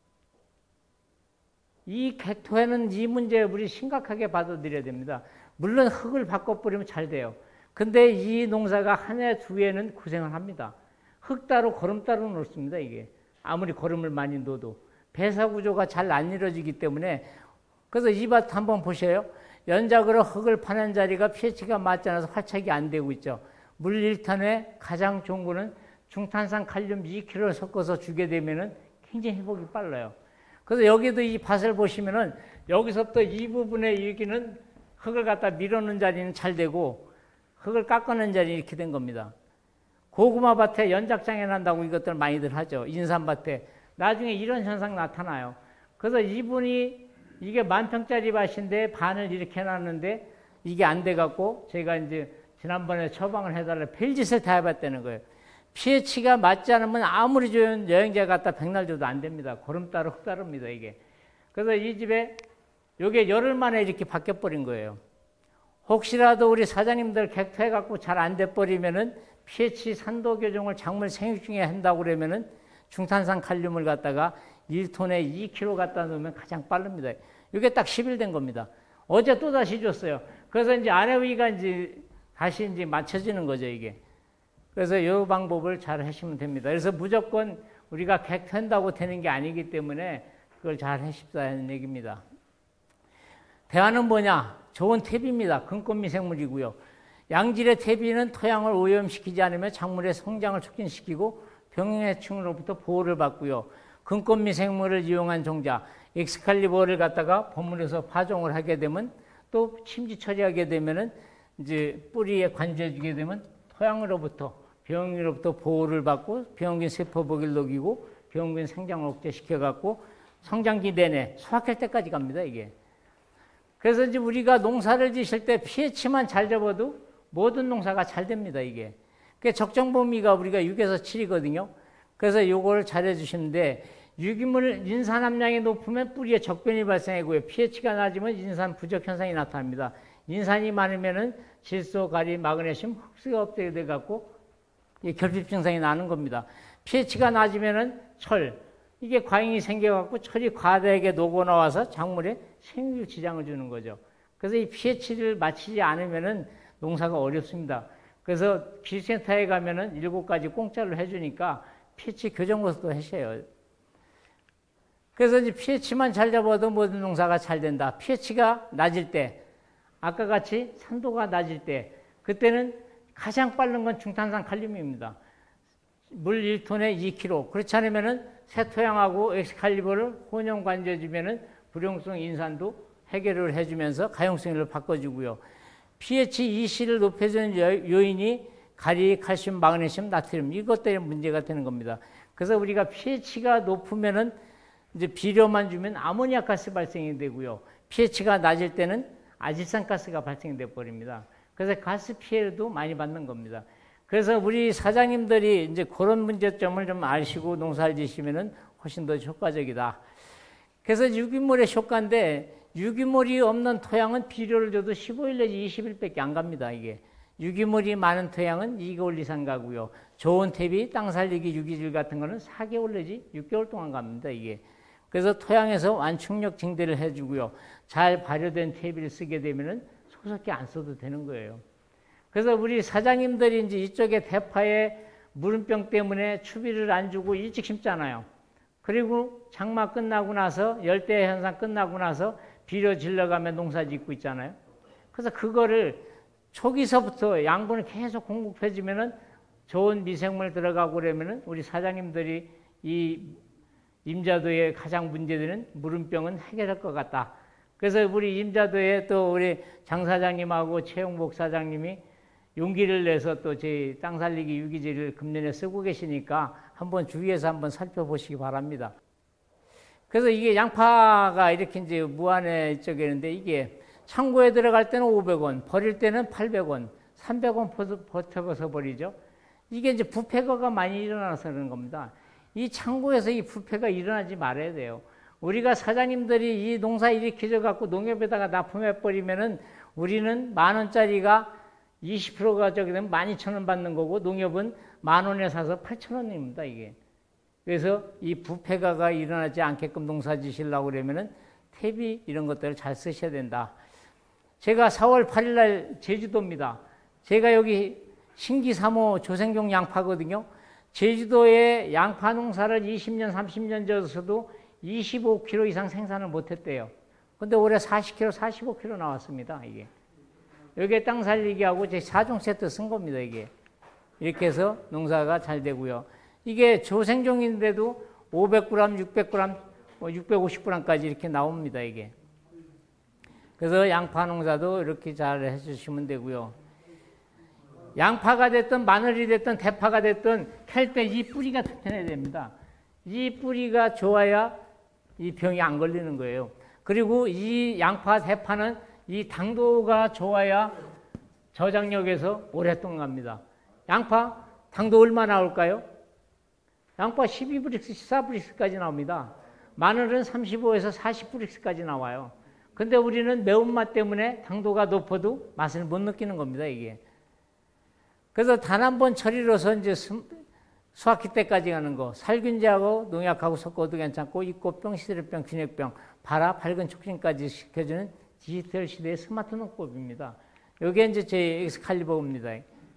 S1: 이 객토에는 이 문제 우리 심각하게 받아들여야 됩니다. 물론 흙을 바꿔버리면 잘 돼요. 근데 이 농사가 한 해, 두 해는 고생을 합니다. 흙 따로 거름 따로 놓습니다. 이게 아무리 거름을 많이 넣어도 배사 구조가 잘 안 이루어지기 때문에. 그래서 이 밭 한번 보셔요. 연작으로 흙을 파는 자리가 pH가 맞지 않아서 활착이 안 되고 있죠. 물 1톤에 가장 좋은 거는 중탄산 칼륨 2kg를 섞어서 주게 되면은 굉장히 회복이 빨라요. 그래서 여기도 이 밭을 보시면은 여기서부터 이 부분에 여기는 흙을 갖다 밀어넣은 자리는 잘 되고 흙을 깎아낸 자리는 이렇게 된 겁니다. 고구마 밭에 연작장애 난다고 이것들 많이들 하죠. 인삼밭에. 나중에 이런 현상 나타나요. 그래서 이분이 이게 만평짜리 밭인데 반을 이렇게 해놨는데 이게 안 돼갖고 제가 이제 지난번에 처방을 해달라 별짓을 다 해봤다는 거예요. pH가 맞지 않으면 아무리 좋은 여행자 갖다 백날 줘도 안 됩니다. 고름 따로 흙 따릅니다, 이게. 그래서 이 집에 요게 열흘 만에 이렇게 바뀌어버린 거예요. 혹시라도 우리 사장님들 객토해갖고 잘 안 돼버리면은 pH 산도 교정을 작물 생육 중에 한다고 그러면은 중탄산 칼륨을 갖다가 1톤에 2kg 갖다 놓으면 가장 빠릅니다. 이게 딱 10일 된 겁니다. 어제 또 다시 줬어요. 그래서 이제 아내위가 이제 다시 이제 맞춰지는 거죠, 이게. 그래서 이 방법을 잘 하시면 됩니다. 그래서 무조건 우리가 객토한다고 되는 게 아니기 때문에 그걸 잘 하십사는 얘기입니다. 대안은 뭐냐? 좋은 퇴비입니다. 근권미생물이고요. 양질의 퇴비는 토양을 오염시키지 않으며 작물의 성장을 촉진시키고 병해충으로부터 보호를 받고요. 근권미생물을 이용한 종자, 엑스칼리버를 갖다가 버무려서 파종을 하게 되면 또 침지 처리하게 되면은 이제 뿌리에 관주해주게 되면 토양으로부터 병으로부터 보호를 받고 병균 세포복을 녹이고 병균 생장을 억제시켜갖고 성장기 내내 수확할 때까지 갑니다, 이게. 그래서 이제 우리가 농사를 지실 때 pH만 잘 잡아도 모든 농사가 잘 됩니다, 이게. 그 적정 범위가 우리가 6에서 7이거든요. 그래서 요걸 잘 해주시는데, 유기물 인산 함량이 높으면 뿌리에 적변이 발생하고요. pH가 낮으면 인산 부족 현상이 나타납니다. 인산이 많으면은 질소, 가리, 마그네슘, 흡수가 없게 돼 갖고 결핍 증상이 나는 겁니다. pH가 낮으면은 철, 이게 과잉이 생겨 갖고 철이 과다하게 녹아 나와서 작물에 생육 지장을 주는 거죠. 그래서 이 pH를 맞추지 않으면은 농사가 어렵습니다. 그래서 기술센터에 가면은 7가지 공짜로 해주니까 pH 교정고서도 하셔요. 그래서 이제 pH만 잘 잡아도 모든 농사가 잘 된다. pH가 낮을 때, 아까 같이 산도가 낮을 때, 그때는 가장 빠른 건 중탄산 칼륨입니다. 물 1톤에 2kg. 그렇지 않으면은 새토양하고 엑스칼리버를 혼용 관여해주면은 불용성 인산도 해결을 해주면서 가용성을 바꿔주고요. pH 2C를 높여주는 요인이 가리, 칼슘, 마그네슘, 나트륨 이것 때문에 문제가 되는 겁니다. 그래서 우리가 pH가 높으면은 이제 비료만 주면 아모니아가스 발생이 되고요. pH가 낮을 때는 아질산가스가 발생돼 버립니다. 그래서 가스 피해도 많이 받는 겁니다. 그래서 우리 사장님들이 이제 그런 문제점을 좀 아시고 농사를 지시면은 훨씬 더 효과적이다. 그래서 유기물의 효과인데 유기물이 없는 토양은 비료를 줘도 15일 내지 20일밖에 안 갑니다. 이게 유기물이 많은 토양은 2개월 이상 가고요. 좋은 퇴비, 땅 살리기 유기질 같은 거는 4개월 내지 6개월 동안 갑니다. 이게 그래서 토양에서 완충력 증대를 해주고요. 잘 발효된 퇴비를 쓰게 되면은 소속히 안 써도 되는 거예요. 그래서 우리 사장님들이 이제 이쪽에 대파에 물음병 때문에 추비를 안 주고 일찍 심잖아요. 그리고 장마 끝나고 나서 열대 현상 끝나고 나서 비료 질러가면 농사 짓고 있잖아요. 그래서 그거를 초기서부터 양분을 계속 공급해주면은 좋은 미생물 들어가고 그러면은 우리 사장님들이 이 임자도의 가장 문제되는 물음병은 해결할 것 같다. 그래서 우리 임자도에 또 우리 장 사장님하고 최용복 사장님이 용기를 내서 또 제 땅 살리기 유기질을 금년에 쓰고 계시니까 한번 주위에서 한번 살펴보시기 바랍니다. 그래서 이게 양파가 이렇게 이제 무안에 이쪽에 있는데 이게 창고에 들어갈 때는 500원, 버릴 때는 800원, 300원 버텨서 버리죠. 이게 이제 부패거가 많이 일어나서 그런 겁니다. 이 창고에서 이 부패가 일어나지 말아야 돼요. 우리가 사장님들이 이 농사 일으켜져 갖고 농협에다가 납품해 버리면은 우리는 10,000원짜리가 20%가 저기 되면 12,000원 받는 거고 농협은 10,000원에 사서 8,000원입니다, 이게. 그래서 이 부패가가 일어나지 않게끔 농사 지시려고 그러면은 퇴비 이런 것들을 잘 쓰셔야 된다. 제가 4월 8일 날 제주도입니다. 제가 여기 신기 3호 조생종 양파거든요. 제주도에 양파 농사를 20년, 30년 져서도 25kg 이상 생산을 못했대요. 근데 올해 40kg, 45kg 나왔습니다, 이게. 여기에 땅 살리기하고 제 4종 세트 쓴 겁니다, 이게. 이렇게 해서 농사가 잘 되고요. 이게 조생종인데도 500g, 600g, 650g까지 이렇게 나옵니다, 이게. 그래서 양파 농사도 이렇게 잘 해주시면 되고요. 양파가 됐든 마늘이 됐든 대파가 됐든 캘 때 이 뿌리가 튼튼해야 됩니다. 이 뿌리가 좋아야 이 병이 안 걸리는 거예요. 그리고 이 양파, 대파는 이 당도가 좋아야 저장력에서 오랫동안 갑니다. 양파 당도 얼마 나올까요? 양파 12브릭스, 14브릭스까지 나옵니다. 마늘은 35에서 40브릭스까지 나와요. 근데 우리는 매운맛 때문에 당도가 높아도 맛을 못 느끼는 겁니다, 이게. 그래서 단 한 번 처리로서 이제 수확기 때까지 가는 거, 살균제하고 농약하고 섞어도 괜찮고, 입고병, 시드름병, 균핵병, 발화, 밝은 촉진까지 시켜주는 디지털 시대의 스마트 농법입니다. 이게 이제 제 엑스칼리버입니다.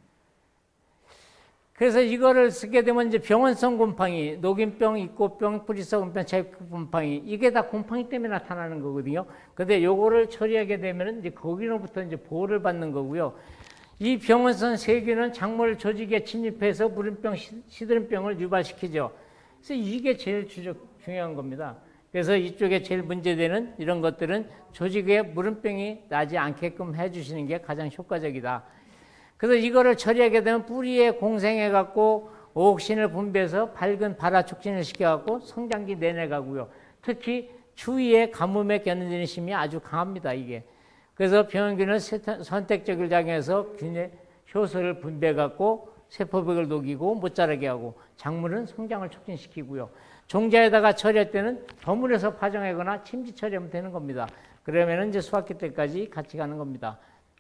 S1: 그래서 이거를 쓰게 되면 이제 병원성 곰팡이, 녹인병, 입고병, 뿌리썩은병, 제품곰팡이, 이게 다 곰팡이 때문에 나타나는 거거든요. 근데 요거를 처리하게 되면 이제 거기로부터 이제 보호를 받는 거고요. 이 병원성 세균은 작물 조직에 침입해서 물음병, 시드름병을 유발시키죠. 그래서 이게 제일 중요한 겁니다. 그래서 이쪽에 제일 문제되는 이런 것들은 조직에 물음병이 나지 않게끔 해주시는 게 가장 효과적이다. 그래서 이거를 처리하게 되면 뿌리에 공생해갖고 오옥신을 분비해서 밝은 발화 촉진을 시켜갖고 성장기 내내 가고요. 특히 추위에 가뭄에 견디는 힘이 아주 강합니다, 이게. 그래서 병원균을 선택적으로 작용해서 균의 효소를 분비해갖고 세포벽을 녹이고 못 자라게 하고 작물은 성장을 촉진시키고요. 종자에다가 처리할 때는 버물에서 파종하거나 침지 처리하면 되는 겁니다. 그러면 이제 수확기 때까지 같이 가는 겁니다.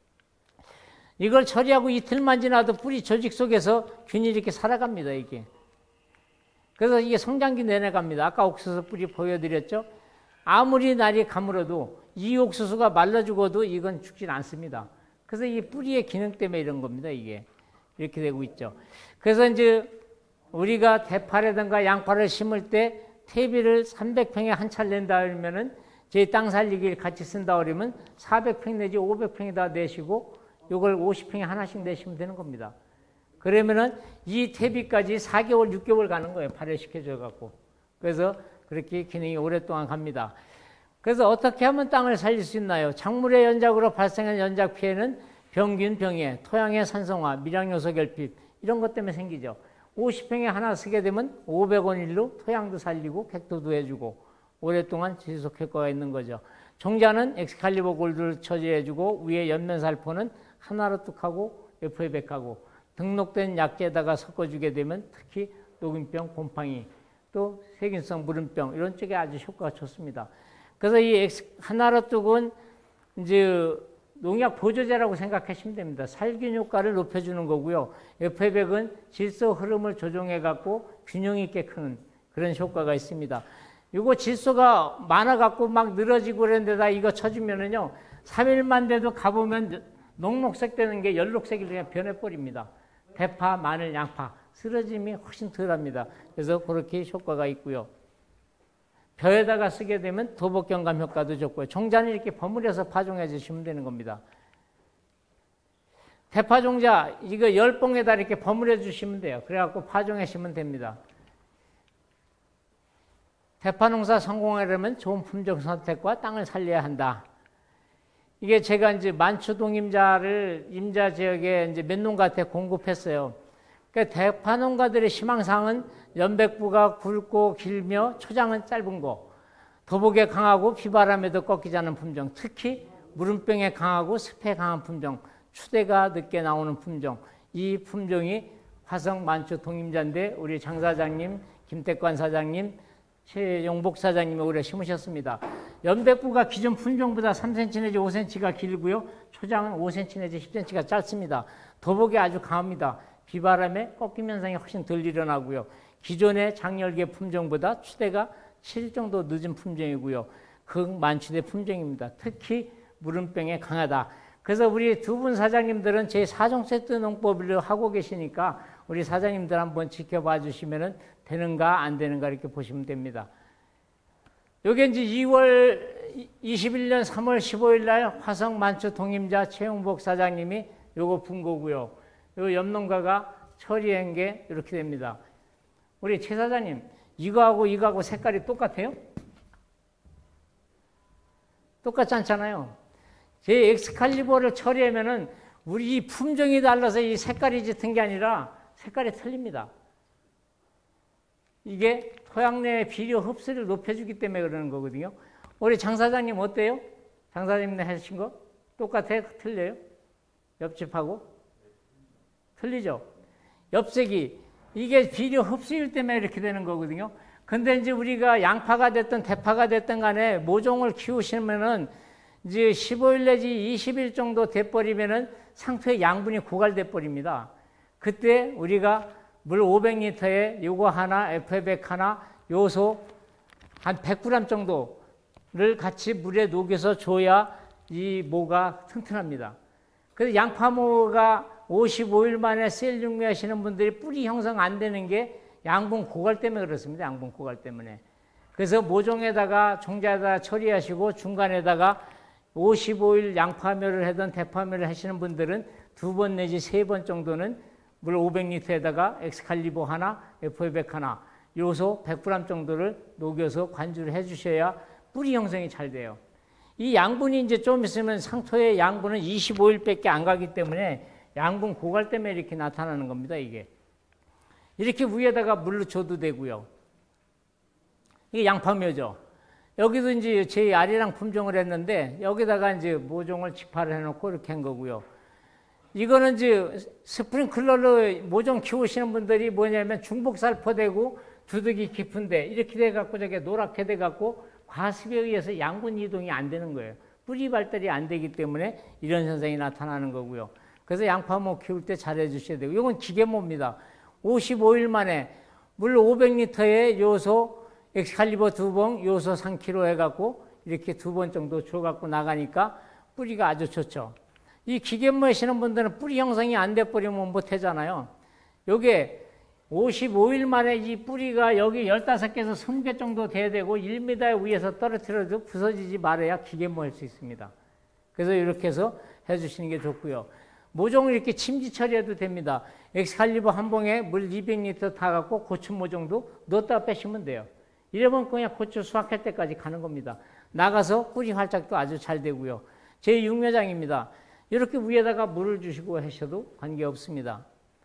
S1: 이걸 처리하고 이틀만 지나도 뿌리 조직 속에서 균이 이렇게 살아갑니다, 이게. 그래서 이게 성장기 내내 갑니다. 아까 옥수수 뿌리 보여드렸죠? 아무리 날이 가물어도 이 옥수수가 말라 죽어도 이건 죽진 않습니다. 그래서 이 뿌리의 기능 때문에 이런 겁니다, 이게. 이렇게 되고 있죠. 그래서 이제 우리가 대파라든가 양파를 심을 때 퇴비를 300평에 한 차를 낸다 그러면은 저희 땅 살리기를 같이 쓴다 그러면 400평 내지 500평에다 내시고 요걸 50평에 하나씩 내시면 되는 겁니다. 그러면은 이 퇴비까지 4개월, 6개월 가는 거예요. 발효시켜줘 갖고. 그래서 그렇게 기능이 오랫동안 갑니다. 그래서 어떻게 하면 땅을 살릴 수 있나요? 작물의 연작으로 발생한 연작 피해는 병균 병해, 토양의 산성화, 미량요소 결핍 이런 것 때문에 생기죠. 50평에 하나 쓰게 되면 500원 일로 토양도 살리고 객도도 해주고 오랫동안 지속 효과가 있는 거죠. 종자는 엑스칼리버 골드를 처리해주고 위에 연면살포는 하나로 뚝하고 FA100하고 등록된 약재에다가 섞어주게 되면 특히 녹인병, 곰팡이, 또 세균성 물음병 이런 쪽에 아주 효과가 좋습니다. 그래서 이 하나로 뚝은 이제 농약 보조제라고 생각하시면 됩니다. 살균 효과를 높여주는 거고요. FA100은 질소 흐름을 조정해갖고 균형 있게 크는 그런 효과가 있습니다. 이거 질소가 많아갖고 막 늘어지고 그런 데다 이거 쳐주면은요, 3일만 돼도 가보면 녹록색 되는 게 연록색이 그냥 변해버립니다. 대파, 마늘, 양파, 쓰러짐이 훨씬 덜 합니다. 그래서 그렇게 효과가 있고요. 벼에다가 쓰게 되면 도복 경감 효과도 좋고요. 종자는 이렇게 버무려서 파종해 주시면 되는 겁니다. 대파 종자, 이거 10봉에다 이렇게 버무려 주시면 돼요. 그래갖고 파종하시면 됩니다. 대파 농사 성공하려면 좋은 품종 선택과 땅을 살려야 한다. 이게 제가 이제 만추동 임자 지역에 이제 몇 농가한테 공급했어요. 그러니까 대파 농가들의 희망사항은 연백부가 굵고 길며 초장은 짧은 거, 도복에 강하고 비바람에도 꺾이지 않는 품종, 특히 물음병에 강하고 습해에 강한 품종, 추대가 늦게 나오는 품종, 이 품종이 화성 만추 동임자인데 우리 장 사장님, 김태관 사장님, 최용복 사장님이 올해 심으셨습니다. 연백부가 기존 품종보다 3cm 내지 5cm가 길고요. 초장은 5cm 내지 10cm가 짧습니다. 더복이 아주 강합니다. 비바람에 꺾임 현상이 훨씬 덜 일어나고요. 기존의 장열계 품종보다 추대가 7일 정도 늦은 품종이고요. 극만추대 품종입니다. 특히 무름병에 강하다. 그래서 우리 두 분 사장님들은 제 4종 세트 농법을 하고 계시니까 우리 사장님들 한번 지켜봐 주시면 되는가 안 되는가 이렇게 보시면 됩니다. 요게 이제 2월 21년 3월 15일 날 화성 만추 동임자 최용복 사장님이 요거 분 거고요. 요 옆농가가 처리한 게 이렇게 됩니다. 우리 최 사장님, 이거하고 색깔이 똑같아요? 똑같지 않잖아요. 제 엑스칼리버를 처리하면은 우리 이 품종이 달라서 이 색깔이 짙은 게 아니라 색깔이 틀립니다. 이게 토양 내 비료 흡수를 높여주기 때문에 그러는 거거든요. 우리 장 사장님 어때요? 장 사장님 하신 거? 똑같아요? 틀려요? 옆집하고? 틀리죠? 옆색이 이게 비료 흡수율 때문에 이렇게 되는 거거든요. 근데 이제 우리가 양파가 됐든 대파가 됐든 간에 모종을 키우시면은 이제 15일 내지 20일 정도 돼버리면은 상토의 양분이 고갈돼 버립니다. 그때 우리가 물 500리터에 요거 하나, FA100 하나, 요소 한 100g 정도를 같이 물에 녹여서 줘야 이 모가 튼튼합니다. 그래서 양파모가 55일 만에 셀 육미 하시는 분들이 뿌리 형성 안 되는 게 양분 고갈 때문에 그렇습니다. 양분 고갈 때문에. 그래서 모종에다가 종자에다 처리하시고 중간에다가 55일 양파묘를 하든 대파묘를 하시는 분들은 2번 내지 3번 정도는 물 500리터에다가 엑스칼리버 하나, FA100 하나, 요소 100g 정도를 녹여서 관주를 해주셔야 뿌리 형성이 잘 돼요. 이 양분이 이제 좀 있으면 상토의 양분은 25일밖에 안 가기 때문에 양분 고갈 때문에 이렇게 나타나는 겁니다, 이게. 이렇게 위에다가 물로 줘도 되고요. 이게 양파묘죠. 여기도 이제 제 아리랑 품종을 했는데 여기다가 이제 모종을 직파를 해놓고 이렇게 한 거고요. 이거는 이제 스프링클러로 모종 키우시는 분들이 뭐냐면 중복살포되고 두둑이 깊은데 이렇게 돼갖고 저게 노랗게 돼갖고 과습에 의해서 양분 이동이 안 되는 거예요. 뿌리 발달이 안 되기 때문에 이런 현상이 나타나는 거고요. 그래서 양파모 키울 때 잘해 주셔야 되고, 이건 기계모입니다. 55일 만에 물 500리터에 요소 엑스칼리버 2봉, 요소 3kg 해갖고 이렇게 2번 정도 줘갖고 나가니까 뿌리가 아주 좋죠. 이 기계모 하시는 분들은 뿌리 형성이 안 돼버리면 못 하잖아요. 요게 55일 만에 이 뿌리가 여기 15개에서 20개 정도 돼야 되고 1m 위에서 떨어뜨려도 부서지지 말아야 기계모 할 수 있습니다. 그래서 이렇게 해서 해주시는 게 좋고요. 모종을 이렇게 침지 처리해도 됩니다. 엑스칼리버 한 봉에 물 200리터 타갖고 고추 모종도 넣었다가 빼시면 돼요. 이러면 그냥 고추 수확할 때까지 가는 겁니다. 나가서 뿌리 활착도 아주 잘 되고요. 제 육묘장입니다. 이렇게 위에다가 물을 주시고 하셔도 관계없습니다.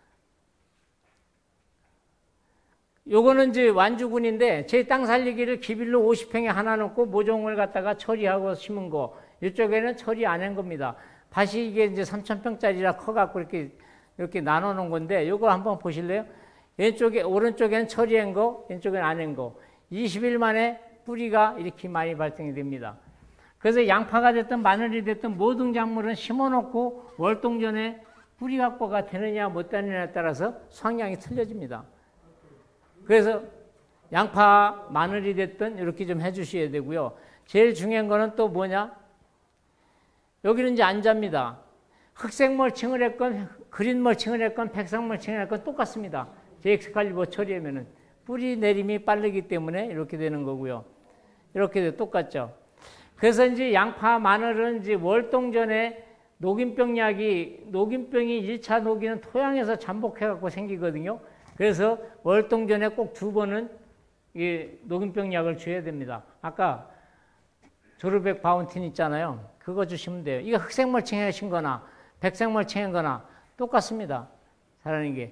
S1: 요거는 이제 완주군인데 제 땅 살리기를 기빌로 50평에 하나 넣고 모종을 갖다가 처리하고 심은 거, 이쪽에는 처리 안 한 겁니다. 밭이 이게 이제 3,000평짜리라 커갖고 이렇게 나눠 놓은 건데, 요거 한번 보실래요? 왼쪽에, 오른쪽에는 처리한 거, 왼쪽에는 안 한 거. 20일 만에 뿌리가 이렇게 많이 발생이 됩니다. 그래서 양파가 됐든 마늘이 됐든 모든 작물은 심어놓고 월동 전에 뿌리 확보가 되느냐 못 되느냐에 따라서 수확량이 틀려집니다. 그래서 양파, 마늘이 됐든 이렇게 좀 해주셔야 되고요. 제일 중요한 거는 또 뭐냐? 여기는 이제 안자입니다. 흑색 멀칭을 했건, 그린 멀칭을 했건, 백색 멀칭을 했건 똑같습니다. 제 엑스칼리버 처리하면은 뿌리 내림이 빠르기 때문에 이렇게 되는 거고요. 이렇게 똑같죠. 그래서 이제 양파, 마늘은 이제 월동 전에 녹인병약이, 녹인병이 1차 녹이는 토양에서 잠복해갖고 생기거든요. 그래서 월동 전에 꼭 2번은 이 녹인병약을 줘야 됩니다. 아까 조르백 바운틴 있잖아요. 그거 주시면 돼요. 이거 흑색 멀칭 하신 거나 백색 멀칭 한 거나 똑같습니다. 잘하는 게.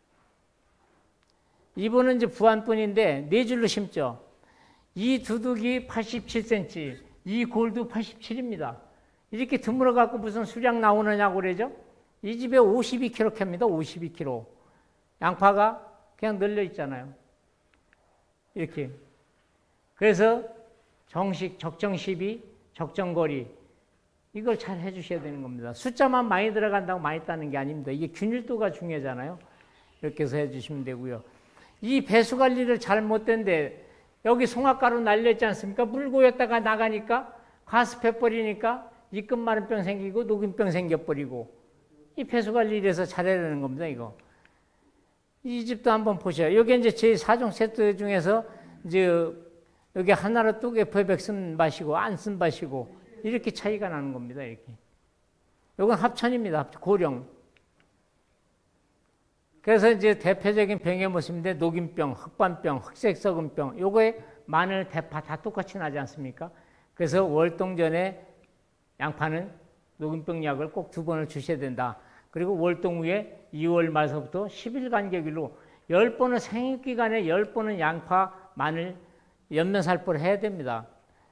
S1: 이분은 이제 부안뿐인데 4줄로 심죠. 이 두둑이 87cm, 이 골도 87입니다. 이렇게 드물어 갖고 무슨 수량 나오느냐고 그러죠? 이 집에 52kg 캡니다. 52kg. 양파가 그냥 널려 있잖아요. 이렇게. 그래서 정식, 적정 시비, 적정 거리 이걸 잘 해주셔야 되는 겁니다. 숫자만 많이 들어간다고 많이 따는 게 아닙니다. 이게 균일도가 중요하잖아요. 이렇게 해서 해주시면 되고요. 이 배수 관리를 잘못된데 여기 송화가루 날렸지 않습니까? 물 고였다가 나가니까 가습해버리니까 이끝마름병 생기고 녹균병 생겨버리고 이 배수 관리를 해서 잘해야 되는 겁니다. 이거. 이 집도 한번 보셔요. 여기 이제 제 4종 세트 중에서 이제 여기 하나로 뚝 F100 쓴 밭이고 안 쓴 밭이고 이렇게 차이가 나는 겁니다. 이렇게. 이건 합천입니다. 고령. 그래서 이제 대표적인 병의 모습인데 녹균병, 흑반병, 흑색썩은병 요거에 마늘, 대파 다 똑같이 나지 않습니까? 그래서 월동전에 양파는 녹균병 약을 꼭 2번을 주셔야 된다. 그리고 월동 후에 2월 말서부터 10일 간격으로 10번은 생육기간에 10번은 양파, 마늘, 연면살포를 해야 됩니다.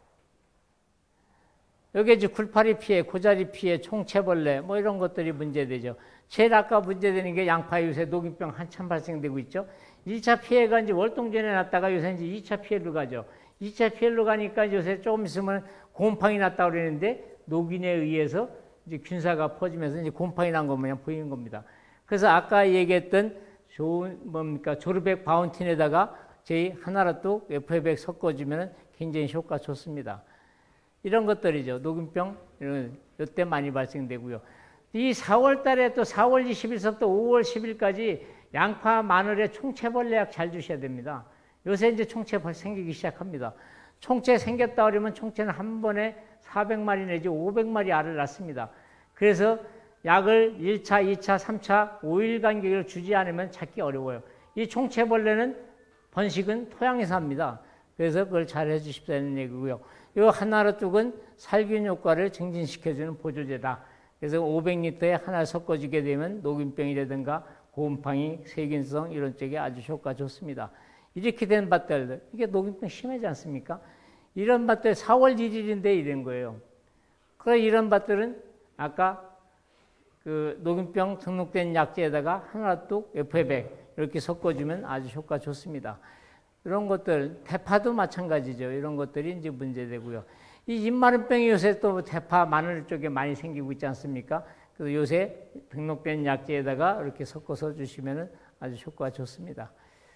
S1: 여기 이제 굴파리 피해, 고자리 피해, 총체벌레 뭐 이런 것들이 문제되죠. 제일 아까 문제되는 게 양파 요새 녹균병 한참 발생되고 있죠. 1차 피해가 이제 월동전에 났다가 요새 이제 2차 피해로 가죠. 2차 피해로 가니까 요새 조금 있으면 곰팡이 났다고 그러는데 녹균에 의해서 이제 균사가 퍼지면서 이제 곰팡이 난 것만 보이는 겁니다. 그래서 아까 얘기했던 좋은 뭡니까 조르백 바운틴에다가 저희 하나라뚝 F100 섞어주면 굉장히 효과 좋습니다. 이런 것들이죠. 녹균병 이때 많이 발생되고요. 이 4월 달에 또 4월 20일서부터 5월 10일까지 양파, 마늘에 총체벌레약 잘 주셔야 됩니다. 요새 이제 총체벌 생기기 시작합니다. 총체 생겼다 그러면 총체는 한 번에 400마리 내지 500마리 알을 낳습니다. 그래서 약을 1차, 2차, 3차, 5일 간격으로 주지 않으면 찾기 어려워요. 이 총체벌레는 번식은 토양에서 합니다. 그래서 그걸 잘 해주십사는 얘기고요. 이 하나로뚝은 살균 효과를 증진시켜주는 보조제다. 그래서 500리터에 하나 섞어주게 되면 녹균병이라든가 곰팡이, 세균성 이런 쪽에 아주 효과 좋습니다. 이렇게 된 밭들, 이게 녹균병 심하지 않습니까? 이런 밭들 4월 1일인데 이런 거예요. 그래서 이런 밭들은 아까 그 녹균병 등록된 약재에다가 하나뚝 F100 이렇게 섞어주면 아주 효과 좋습니다. 이런 것들, 대파도 마찬가지죠. 이런 것들이 이제 문제되고요. 이 입마름병이 요새 또 대파, 마늘 쪽에 많이 생기고 있지 않습니까? 그래서 요새 등록된 약재에다가 이렇게 섞어서 주시면 아주 효과가 좋습니다.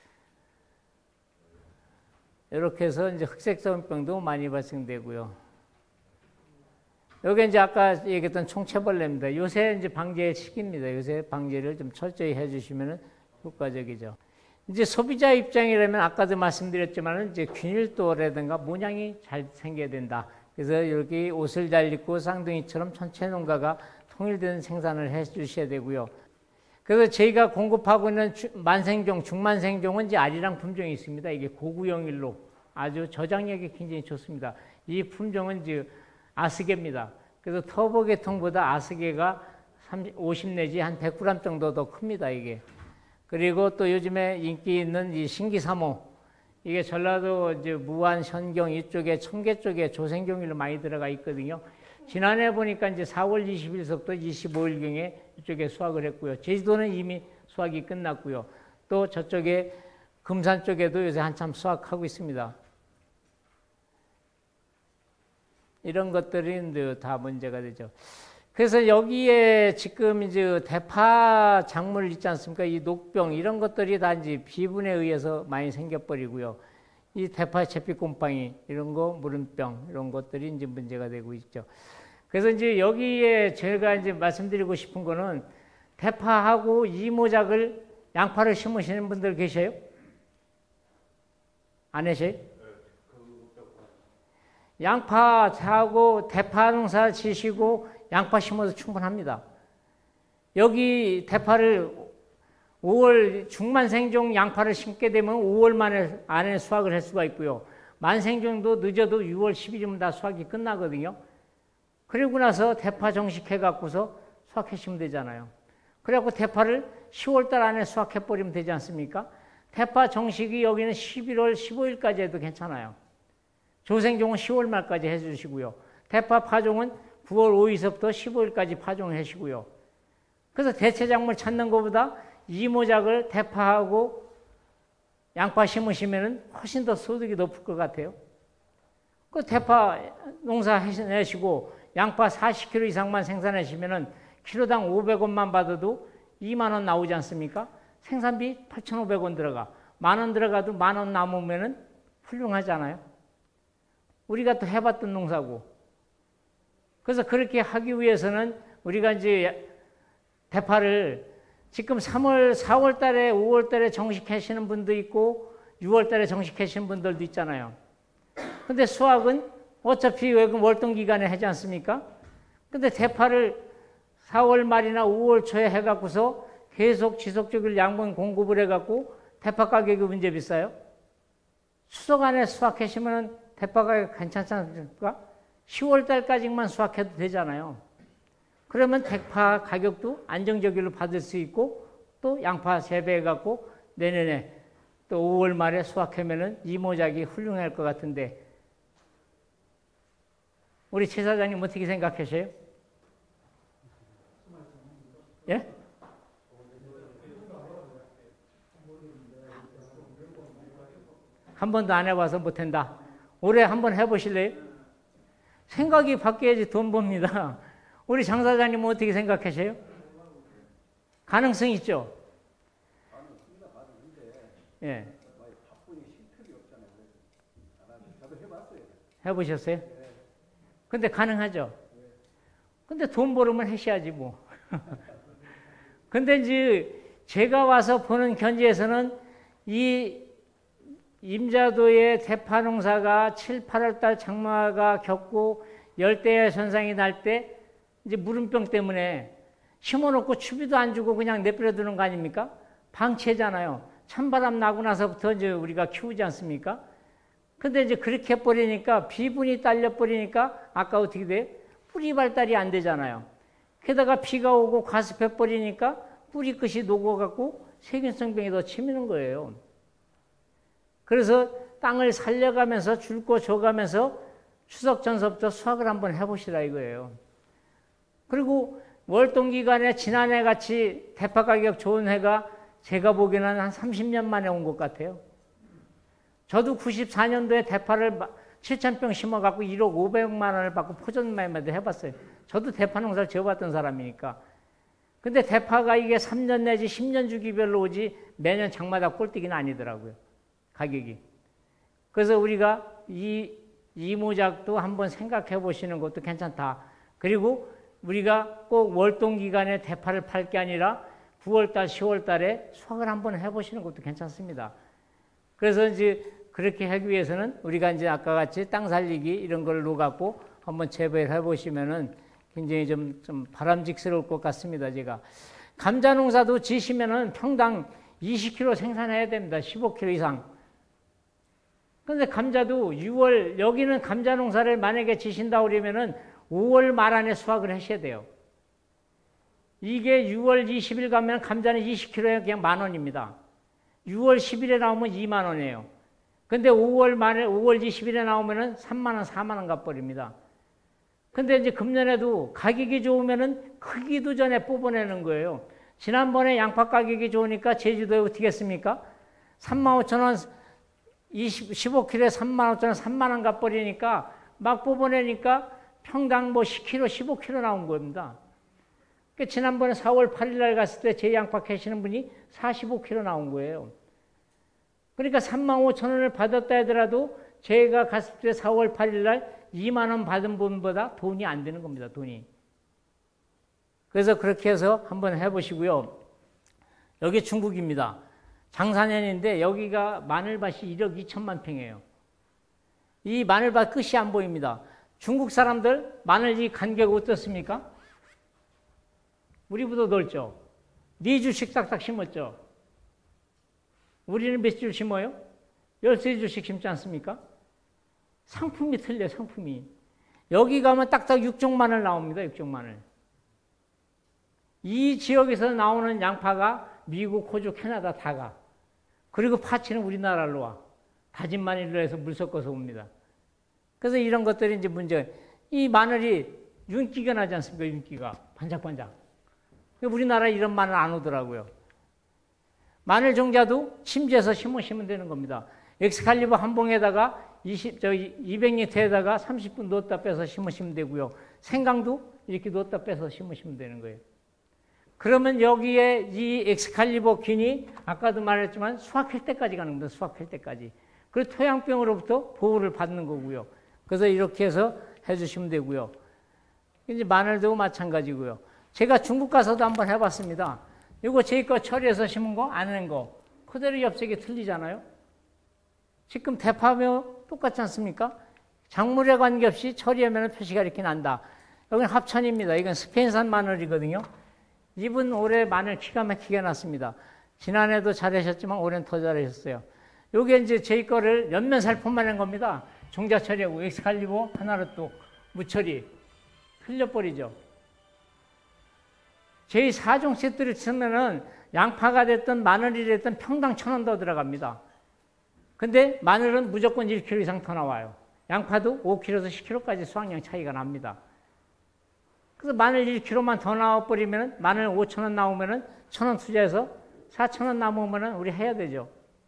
S1: 이렇게 해서 이제 흑색성병도 많이 발생되고요. 여기 이제 아까 얘기했던 총체벌레입니다. 요새 이제 방제 시기입니다. 요새 방제를 좀 철저히 해주시면 효과적이죠. 이제 소비자 입장이라면 아까도 말씀드렸지만 이제 균일도라든가 모양이 잘 생겨야 된다. 그래서 이렇게 옷을 잘 입고 쌍둥이처럼 전체 농가가 통일된 생산을 해 주셔야 되고요. 그래서 저희가 공급하고 있는 만생종, 중만생종은 이제 아리랑 품종이 있습니다. 이게 고구용일로 아주 저장력이 굉장히 좋습니다. 이 품종은 이제 아스개입니다. 그래서 터보계통보다 아스개가 50 내지 한 100g 정도 더 큽니다. 이게. 그리고 또 요즘에 인기 있는 이 신기사모, 이게 전라도 이제 무안, 현경 이쪽에 청계 쪽에 조생종일로 많이 들어가 있거든요. 지난해 보니까 이제 4월 20일서부터 25일경에 이쪽에 수확을 했고요. 제주도는 이미 수확이 끝났고요. 또 저쪽에 금산 쪽에도 요새 한참 수확하고 있습니다. 이런 것들이 이제 다 문제가 되죠. 그래서 여기에 지금 이제 대파 작물 있지 않습니까? 이 녹병 이런 것들이 다 이제 비분에 의해서 많이 생겨버리고요. 이 대파 채빛 곰팡이 이런 거, 무름병 이런 것들이 이제 문제가 되고 있죠. 그래서 이제 여기에 제가 이제 말씀드리고 싶은 거는 대파하고 이모작을 양파를 심으시는 분들 계셔요? 안 계셔요? 양파하고 대파 농사 지시고 양파 심어도 충분합니다. 여기 대파를 5월 중만생종 양파를 심게 되면 5월 안에 수확을 할 수가 있고요. 만생종도 늦어도 6월 10일이면 다 수확이 끝나거든요. 그리고 나서 대파 정식해 갖고서 수확하시면 되잖아요. 그래갖고 대파를 10월달 안에 수확해버리면 되지 않습니까? 대파 정식이 여기는 11월 15일까지 해도 괜찮아요. 조생종은 10월 말까지 해주시고요. 대파 파종은 9월 5일서부터 15일까지 파종을 하시고요. 그래서 대체작물 찾는 것보다 이모작을 대파하고 양파 심으시면은 훨씬 더 소득이 높을 것 같아요. 그 대파 농사 내시고 양파 40kg 이상만 생산하시면은 키로당 500원만 받아도 2만 원 나오지 않습니까? 생산비 8,500원 들어가. 10,000원 들어가도 10,000원 남으면은 훌륭하잖아요. 우리가 또 해봤던 농사고. 그래서 그렇게 하기 위해서는 우리가 이제 대파를 지금 4월 달에, 5월 달에 정식하시는 분도 있고 6월 달에 정식하시는 분들도 있잖아요. 근데 수확은 어차피 월동 기간에 하지 않습니까? 근데 대파를 4월 말이나 5월 초에 해갖고서 계속 지속적으로 양분 공급을 해갖고 대파 가격이 문제 비싸요? 추석 안에 수확하시면 대파 가격 괜찮지 않습니까? 10월 달까지만 수확해도 되잖아요. 그러면 대파 가격도 안정적으로 받을 수 있고 또 양파 재배해갖고 내년에 또 5월 말에 수확하면은 이모작이 훌륭할 것 같은데 우리 최 사장님 어떻게 생각하세요? 예? 한 번도 안 해봐서 못한다. 올해 한번 해보실래요? 생각이 바뀌어야지 돈 법니다. 우리 장 사장님은 어떻게 생각하세요? 가능성 있죠? 예. 해보셨어요? 근데 가능하죠? 근데 돈 벌으면 하셔야지 뭐. 근데 이제 제가 와서 보는 견지에서는 이 임자도의 대파 농사가 7, 8월 달 장마가 겪고 열대 현상이 날 때 이제 물음병 때문에 심어놓고 추비도 안 주고 그냥 내버려 두는 거 아닙니까? 방치잖아요. 찬바람 나고 나서부터 이제 우리가 키우지 않습니까? 근데 이제 그렇게 해버리니까 비분이 딸려버리니까 아까 어떻게 돼요? 뿌리 발달이 안 되잖아요. 게다가 비가 오고 가습해버리니까 뿌리 끝이 녹아갖고 세균성병이 더 치미는 거예요. 그래서 땅을 살려가면서 줄고 줘가면서 추석 전서부터 수확을 한번 해보시라 이거예요. 그리고 월동기간에 지난해 같이 대파 가격 좋은 해가 제가 보기에는 한 30년 만에 온 것 같아요. 저도 94년도에 대파를 7,000평 심어갖고 1억 500만 원을 받고 포전매매도 해봤어요. 저도 대파 농사를 지어봤던 사람이니까. 근데 대파가 이게 3년 내지 10년 주기별로 오지 매년 장마다 꼴찌기는 아니더라고요. 가격이. 그래서 우리가 이 이모작도 한번 생각해 보시는 것도 괜찮다. 그리고 우리가 꼭 월동기간에 대파를 팔 게 아니라 9월달, 10월달에 수확을 한번 해보시는 것도 괜찮습니다. 그래서 이제 그렇게 하기 위해서는 우리가 이제 아까 같이 땅 살리기 이런 걸 놓고 한번 재배를 해보시면은 굉장히 좀 바람직스러울 것 같습니다. 제가 감자 농사도 지시면은 평당 20kg 생산해야 됩니다. 15kg 이상. 근데 감자도 6월, 여기는 감자 농사를 만약에 지신다 그러면은 5월 말 안에 수확을 하셔야 돼요. 이게 6월 20일 가면 감자는 20kg에 그냥 10,000원입니다. 6월 10일에 나오면 20,000원이에요. 근데 5월 말에, 5월 20일에 나오면은 30,000원, 40,000원 값버립니다. 근데 이제 금년에도 가격이 좋으면은 크기도 전에 뽑아내는 거예요. 지난번에 양파 가격이 좋으니까 제주도에 어떻게 했습니까? 35,000원, 15kg에 35,000원, 30,000원 값버리니까 막 뽑아내니까 평당 뭐 10kg, 15kg 나온 겁니다. 그러니까 지난번에 4월 8일 날 갔을 때 제 양파 캐시는 분이 45kg 나온 거예요. 그러니까 35,000원을 받았다 하더라도 제가 갔을 때 4월 8일 날 2만 원 받은 분보다 돈이 안 되는 겁니다. 돈이. 그래서 그렇게 해서 한번 해보시고요. 여기 중국입니다. 장사년인데 여기가 마늘밭이 1억 2천만 평이에요. 이 마늘밭 끝이 안 보입니다. 중국 사람들 마늘 이 간격 어떻습니까? 우리보다 넓죠. 4주씩 딱딱 심었죠. 우리는 몇 줄 심어요? 13줄씩 심지 않습니까? 상품이 틀려요. 상품이. 여기 가면 딱딱 육종 마늘 나옵니다. 육종 마늘. 이 지역에서 나오는 양파가 미국, 호주, 캐나다 다 가. 그리고 파치는 우리나라로 와. 다진 마늘로 해서 물 섞어서 옵니다. 그래서 이런 것들이 이제 문제가, 이 마늘이 윤기가 나지 않습니까? 윤기가. 반짝반짝. 우리나라에 이런 마늘 안 오더라고요. 마늘 종자도 침지해서 심으시면 되는 겁니다. 엑스칼리버 한 봉에다가 200리터에다가 30분 넣었다 빼서 심으시면 되고요. 생강도 이렇게 넣었다 빼서 심으시면 되는 거예요. 그러면 여기에 이 엑스칼리버 균이 아까도 말했지만 수확할 때까지 가는 겁니다. 수확할 때까지. 그리고 토양병으로부터 보호를 받는 거고요. 그래서 이렇게 해서 해주시면 되고요. 이제 마늘도 마찬가지고요. 제가 중국 가서도 한번 해봤습니다. 이거 제 거 처리해서 심은 거, 안 한 거. 그대로 엽색이 틀리잖아요. 지금 대파며 똑같지 않습니까? 작물에 관계없이 처리하면 표시가 이렇게 난다. 여기는 합천입니다. 이건 스페인산 마늘이거든요. 이분 올해 마늘 기가 막히게 났습니다. 지난해도 잘하셨지만 올해는 더 잘하셨어요. 요게 이제 제 거를 연면 살포만 한 겁니다. 종자 처리하고 엑스칼리버 하나로 또 무처리. 흘려버리죠. 제 4종 세트를 쓰면은 양파가 됐든 마늘이 됐든 평당 1,000원 더 들어갑니다. 근데 마늘은 무조건 1kg 이상 더 나와요. 양파도 5kg에서 10kg까지 수확량 차이가 납니다. 그래서 마늘 1kg만 더 나와버리면 마늘 5,000원 나오면은 1,000원 투자해서 4,000원 남으면은 우리 해야 되죠.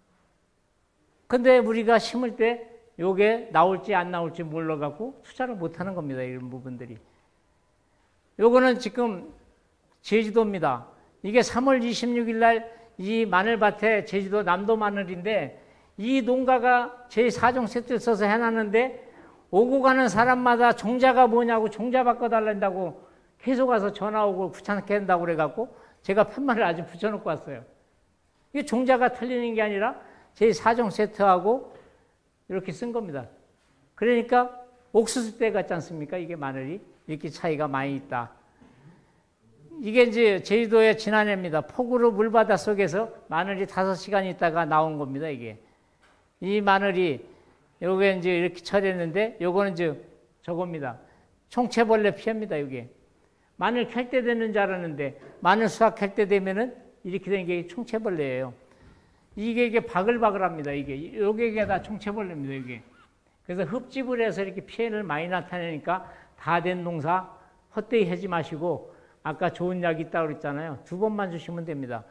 S1: 근데 우리가 심을 때 요게 나올지 안 나올지 몰라갖고 투자를 못 하는 겁니다. 이런 부분들이. 요거는 지금 제주도입니다. 이게 3월 26일 날 이 마늘밭에 제주도 남도 마늘인데 이 농가가 제 4종 세트를 써서 해놨는데 오고 가는 사람마다 종자가 뭐냐고 종자 바꿔달란다고 계속 와서 전화 오고 귀찮게 한다고 그래갖고 제가 편말을 아주 붙여놓고 왔어요. 이게 종자가 틀리는 게 아니라 제 4종 세트하고 이렇게 쓴 겁니다. 그러니까 옥수수 때 같지 않습니까? 이게 마늘이 이렇게 차이가 많이 있다. 이게 이제 제주도의 지난해입니다. 폭우로 물바다 속에서 마늘이 5시간 있다가 나온 겁니다. 이게 이 마늘이 요게 이제 이렇게 처리했는데 요거는 이제 저겁니다. 총체벌레 피해입니다. 이게 마늘 캘 때 되는 줄 알았는데 마늘 수확할 때 되면은 이렇게 된 게 총체벌레예요. 이게 바글바글합니다. 요게 다 총체벌레입니다. 이게 그래서 흡집을 해서 이렇게 피해를 많이 나타내니까 다 된 농사 헛되이 하지 마시고 아까 좋은 약 있다고 그랬잖아요. 2번만 주시면 됩니다.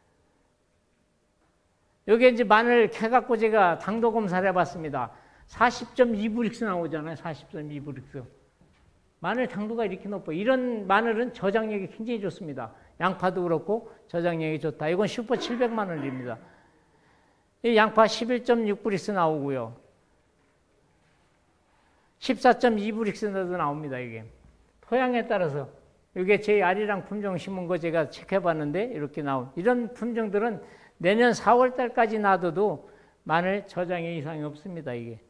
S1: 여기 이제 마늘 캐갖고 제가 당도 검사를 해봤습니다. 40.2브릭스 나오잖아요. 40.2브릭스. 마늘 당도가 이렇게 높아요. 이런 마늘은 저장력이 굉장히 좋습니다. 양파도 그렇고 저장력이 좋다. 이건 슈퍼 700만 원입니다. 이 양파 11.6브릭스 나오고요. 14.2브릭스도 나옵니다. 이게 토양에 따라서 이게 제 아리랑 품종 심은 거 제가 체크해봤는데 이렇게 나온 이런 품종들은 내년 4월 달까지 놔둬도 마늘 저장에 이상이 없습니다. 이게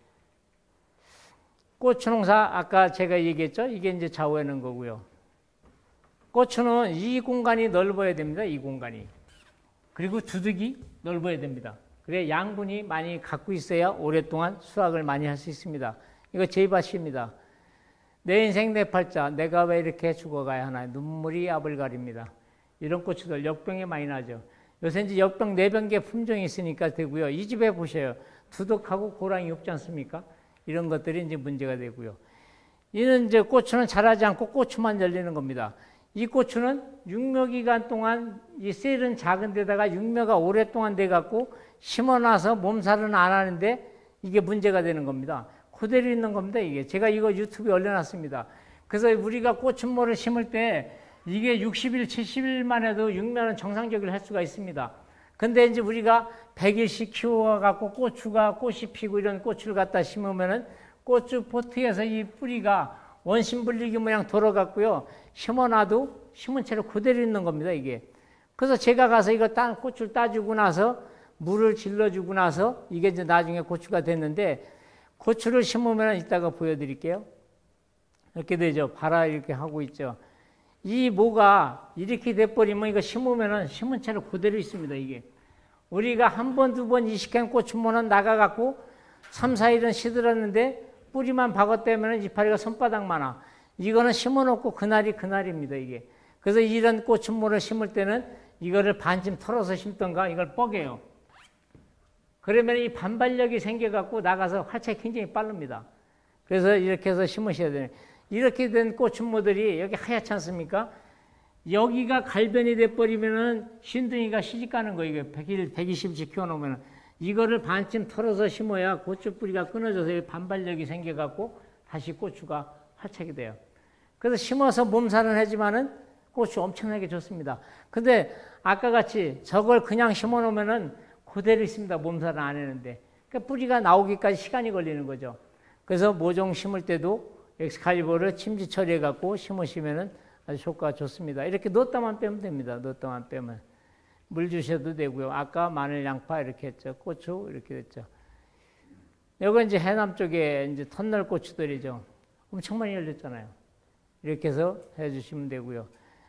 S1: 고추 농사 아까 제가 얘기했죠. 이게 이제 좌우하는 거고요. 고추는 이 공간이 넓어야 됩니다. 이 공간이. 그리고 두둑이 넓어야 됩니다. 그래 양분이 많이 갖고 있어야 오랫동안 수확을 많이 할 수 있습니다. 이거 제 밭입니다. 내 인생 내 팔자 내가 왜 이렇게 죽어가야 하나 눈물이 앞을 가립니다. 이런 고추들 역병이 많이 나죠. 요새 이제 역병 4병계 품종이 있으니까 되고요. 이 집에 보셔요. 두둑하고 고랑이 없지 않습니까? 이런 것들이 이제 문제가 되고요. 이는 이제 고추는 자라지 않고 고추만 열리는 겁니다. 이 고추는 육묘기간 동안 이 셀은 작은 데다가 육묘가 오랫동안 돼갖고 심어놔서 몸살은 안 하는데 이게 문제가 되는 겁니다. 그대로 있는 겁니다. 이게 제가 이거 유튜브에 올려놨습니다. 그래서 우리가 고추모를 심을 때 이게 60일, 70일만 해도 육묘는 정상적으로 할 수가 있습니다. 근데 이제 우리가 100일씩 키워갖고 고추가 꽃이 피고 이런 고추를 갖다 심으면은 고추 포트에서 이 뿌리가 원심불리기 모양 돌아갔고요. 심어놔도 심은 채로 그대로 있는 겁니다. 이게. 그래서 제가 가서 이거 고추를 따주고 나서 물을 질러주고 나서 이게 이제 나중에 고추가 됐는데 고추를 심으면 이따가 보여드릴게요. 이렇게 되죠. 발아 이렇게 하고 있죠. 이 모가 이렇게 돼버리면 이거 심으면은 심은 채로 그대로 있습니다. 이게. 우리가 한 번, 두 번 이식한 고추모는 나가갖고 3, 4일은 시들었는데 뿌리만 박았다면 이파리가 손바닥만하. 이거는 심어놓고 그날입니다. 이게. 그래서 이런 고추모를 심을 때는 이거를 반쯤 털어서 심던가 이걸 뻐개요. 그러면 이 반발력이 생겨갖고 나가서 활착이 굉장히 빠릅니다. 그래서 이렇게 해서 심으셔야 돼요. 이렇게 된 고추모들이 여기 하얗지 않습니까? 여기가 갈변이 돼버리면은 신둥이가 시집가는 거예요. 120씩 키워놓으면 이거를 반쯤 털어서 심어야 고추 뿌리가 끊어져서 반발력이 생겨갖고 다시 고추가 활착이 돼요. 그래서 심어서 몸살은 하지만은 고추 엄청나게 좋습니다. 근데 아까 같이 저걸 그냥 심어 놓으면은 그대로 있습니다. 몸살은 안 하는데. 그러니까 뿌리가 나오기까지 시간이 걸리는 거죠. 그래서 모종 심을 때도 엑스칼리버를 침지 처리해 갖고 심으시면은 아주 효과가 좋습니다. 이렇게 넣었다만 빼면 됩니다. 넣었다만 빼면. 물 주셔도 되고요. 아까 마늘, 양파 이렇게 했죠. 고추 이렇게 했죠. 이건 이제 해남 쪽에 이제 터널 고추들이죠. 엄청 많이 열렸잖아요. 이렇게 해서 해주시면 되고요.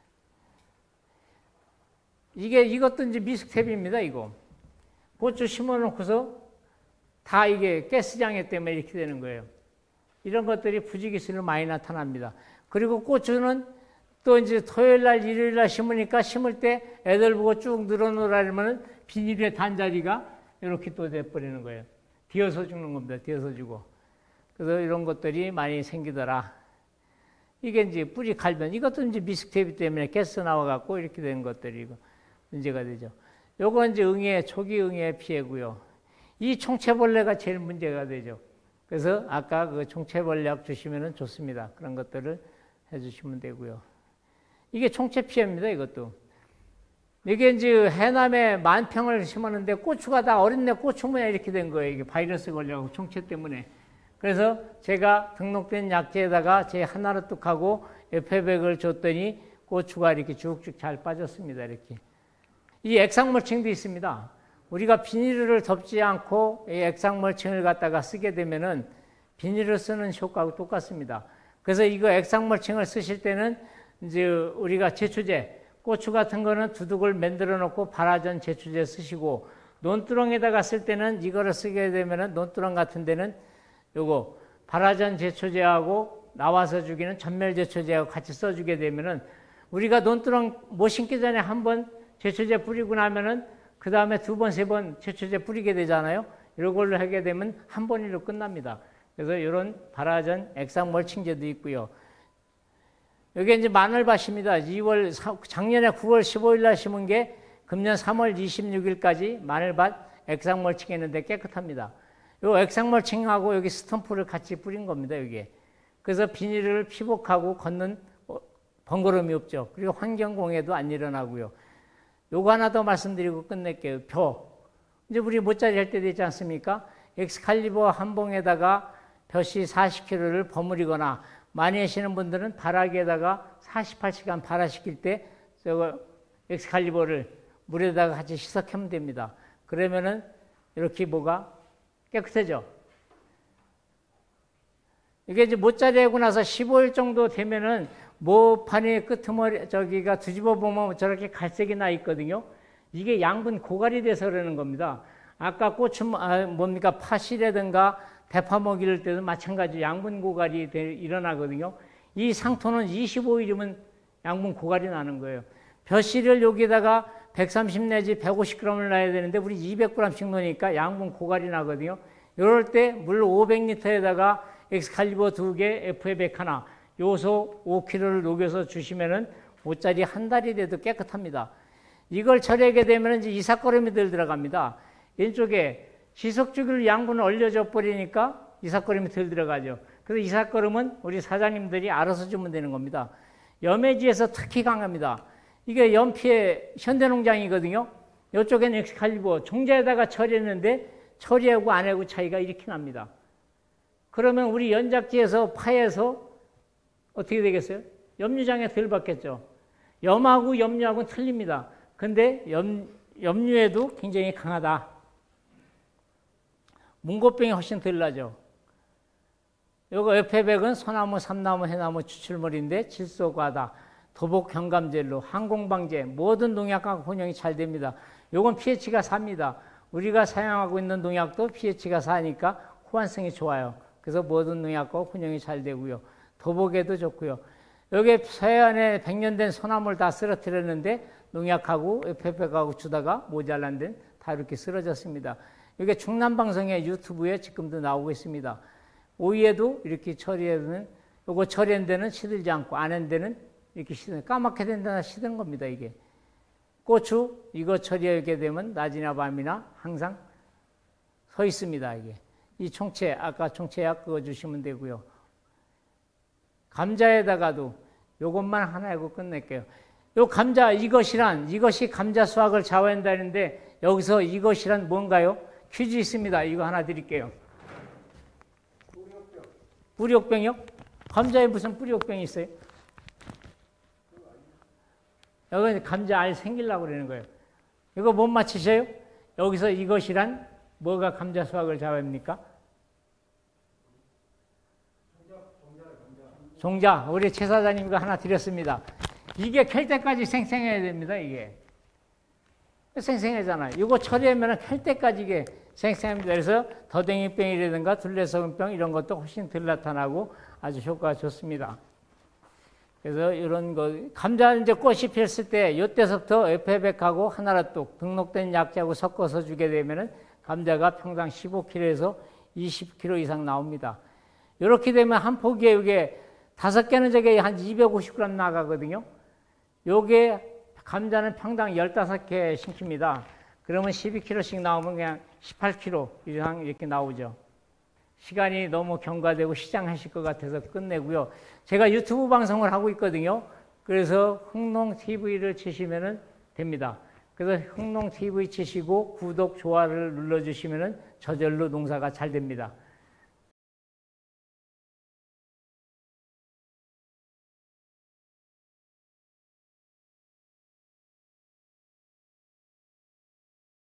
S1: 이것도 이제 미숙탭입니다, 이거. 고추 심어 놓고서 다 이게 가스장애 때문에 이렇게 되는 거예요. 이런 것들이 부지기수로 많이 나타납니다. 그리고 고추는 또 이제 토요일 날, 일요일 날 심으니까 심을 때 애들 보고 쭉 늘어놓으라면 비닐의 단자리가 이렇게 또 돼버리는 거예요. 뒤어서 죽는 겁니다. 뒤어서 죽어. 그래서 이런 것들이 많이 생기더라. 이게 이제 뿌리 갈변. 이것도 이제 미숙탭이 때문에 가스 나와갖고 이렇게 되는 것들이 문제가 되죠. 요거 이제 초기 응애 피해고요. 이 총체벌레가 제일 문제가 되죠. 그래서 아까 그 총체벌약 주시면 좋습니다. 그런 것들을 해주시면 되고요. 이게 총체 피해입니다. 이것도. 이게 이제 해남에 만평을 심었는데 고추가 다 어린애 고추 모양 이렇게 된 거예요. 이게 바이러스 걸려서 총체 때문에. 그래서 제가 등록된 약재에다가 제 하나로 뚝하고 에페백을 줬더니 고추가 이렇게 쭉쭉 잘 빠졌습니다. 이렇게. 이 액상멀칭도 있습니다. 우리가 비닐을 덮지 않고 이 액상멀칭을 갖다가 쓰게 되면은 비닐을 쓰는 효과하고 똑같습니다. 그래서 이거 액상멀칭을 쓰실 때는 이제 우리가 제초제, 고추 같은 거는 두둑을 만들어 놓고 발화전 제초제 쓰시고 논두렁에다가 쓸 때는 이거를 쓰게 되면은 논두렁 같은 데는 요거 발화전 제초제하고 나와서 주기는 전멸 제초제하고 같이 써주게 되면은 우리가 논두렁 못 심기 전에 한번 제초제 뿌리고 나면은 그 다음에 두 번, 세 번 제초제 뿌리게 되잖아요. 이런 걸로 하게 되면 한 번으로 끝납니다. 그래서 이런 발화전 액상멀칭제도 있고요. 여기 이제 마늘밭입니다. 작년에 9월 15일 날 심은 게 금년 3월 26일까지 마늘밭 액상멀칭 했는데 깨끗합니다. 요 액상멀칭하고 여기 스탬프를 같이 뿌린 겁니다, 여기에. 그래서 비닐을 피복하고 걷는 번거로움이 없죠. 그리고 환경공해도 안 일어나고요. 요거 하나 더 말씀드리고 끝낼게요. 벼. 이제 우리 모짜리 할 때 되지 않습니까? 엑스칼리버 한 봉에다가 벼씨 40kg를 버무리거나 많이 하시는 분들은 발화기에다가 48시간 발화시킬 때 저거 엑스칼리버를 물에다가 같이 희석하면 됩니다. 그러면은 이렇게 뭐가 깨끗해져. 이게 이제 모짜리 하고 나서 15일 정도 되면은 모판의 끄트머리 저기가 뒤집어 보면 저렇게 갈색이 나 있거든요. 이게 양분 고갈이 돼서 그러는 겁니다. 아까 고추 뭡니까 팥이라든가 대파 먹일 때도 마찬가지 양분 고갈이 일어나거든요. 이 상토는 25일이면 양분 고갈이 나는 거예요. 벼씨를 여기다가 130 내지 150g을 놔야 되는데 우리 200g씩 넣으니까 양분 고갈이 나거든요. 이럴 때 물 500리터에다가 엑스칼리버 2개, FA 100 하나, 요소 5kg를 녹여서 주시면은 모짜리 한 달이 돼도 깨끗합니다. 이걸 처리하게 되면 이제 이삭거름이들 들어갑니다. 왼쪽에 지석주기를 양분을 얼려줘 버리니까 이삭거름이 덜 들어가죠. 그래서 이삭거름은 우리 사장님들이 알아서 주면 되는 겁니다. 염해지에서 특히 강합니다. 이게 연피의 현대농장이거든요. 이쪽에는 엑스칼리버 종자에다가 처리했는데 처리하고 안 하고 차이가 이렇게 납니다. 그러면 우리 연작지에서 파에서 어떻게 되겠어요? 염류장에 덜 받겠죠. 염하고 염류하고는 틀립니다. 근데 염류에도 굉장히 강하다. 문고병이 훨씬 덜 나죠. 요거 에페백은 소나무, 삼나무, 해나무 추출물인데 질소과다, 도복 경감젤로, 항공방제, 모든 농약과 혼용이 잘 됩니다. 요건 pH가 4입니다. 우리가 사용하고 있는 농약도 pH가 4니까 호환성이 좋아요. 그래서 모든 농약과 혼용이 잘 되고요. 도복에도 좋고요. 여기 서해안에 100년 된 소나무를 다 쓰러뜨렸는데 농약하고 에페백하고 주다가 모자란 데는 다 이렇게 쓰러졌습니다. 이게 충남방송의 유튜브에 지금도 나오고 있습니다. 오이에도 이렇게 처리하는, 요거 처리한 데는 시들지 않고 안 한 데는 이렇게 시든, 까맣게 된다 시든 겁니다, 이게. 고추, 이거 처리하게 되면 낮이나 밤이나 항상 서 있습니다, 이게. 이 총채, 아까 총채약 그거 주시면 되고요. 감자에다가도 요것만 하나 하고 끝낼게요. 요 감자, 이것이 감자 수확을 좌우한다는데 여기서 이것이란 뭔가요? 퀴즈 있습니다. 이거 하나 드릴게요. 뿌리옥병이요? 감자에 무슨 뿌리옥병이 있어요? 여기 감자 알 생기려고 그러는 거예요. 이거 못 맞히셔요? 여기서 이것이란 뭐가 감자 수확을 좌우합니까? 종자. 우리 최 사장님 이거 하나 드렸습니다. 이게 캘 때까지 생생해야 됩니다, 이게. 생생하잖아요. 이거 처리하면 캘 때까지 이게 생생합니다. 그래서 더댕이병이라든가 둘레서금병 이런 것도 훨씬 덜 나타나고 아주 효과가 좋습니다. 그래서 이런 거, 감자 이제 꽃이 폈을 때, 이때서부터 에페백하고 하나라뚝 등록된 약재하고 섞어서 주게 되면은 감자가 평당 15kg에서 20kg 이상 나옵니다. 이렇게 되면 한 포기에 이게 5개는 저게 한 250g 나가거든요. 요게 감자는 평당 15개 심깁니다. 그러면 12kg씩 나오면 그냥 18kg 이상 이렇게 나오죠. 시간이 너무 경과되고 시장하실 것 같아서 끝내고요. 제가 유튜브 방송을 하고 있거든요. 그래서 흥농TV를 치시면 됩니다. 그래서 흥농TV 치시고 구독, 좋아요를 눌러주시면 저절로 농사가 잘 됩니다.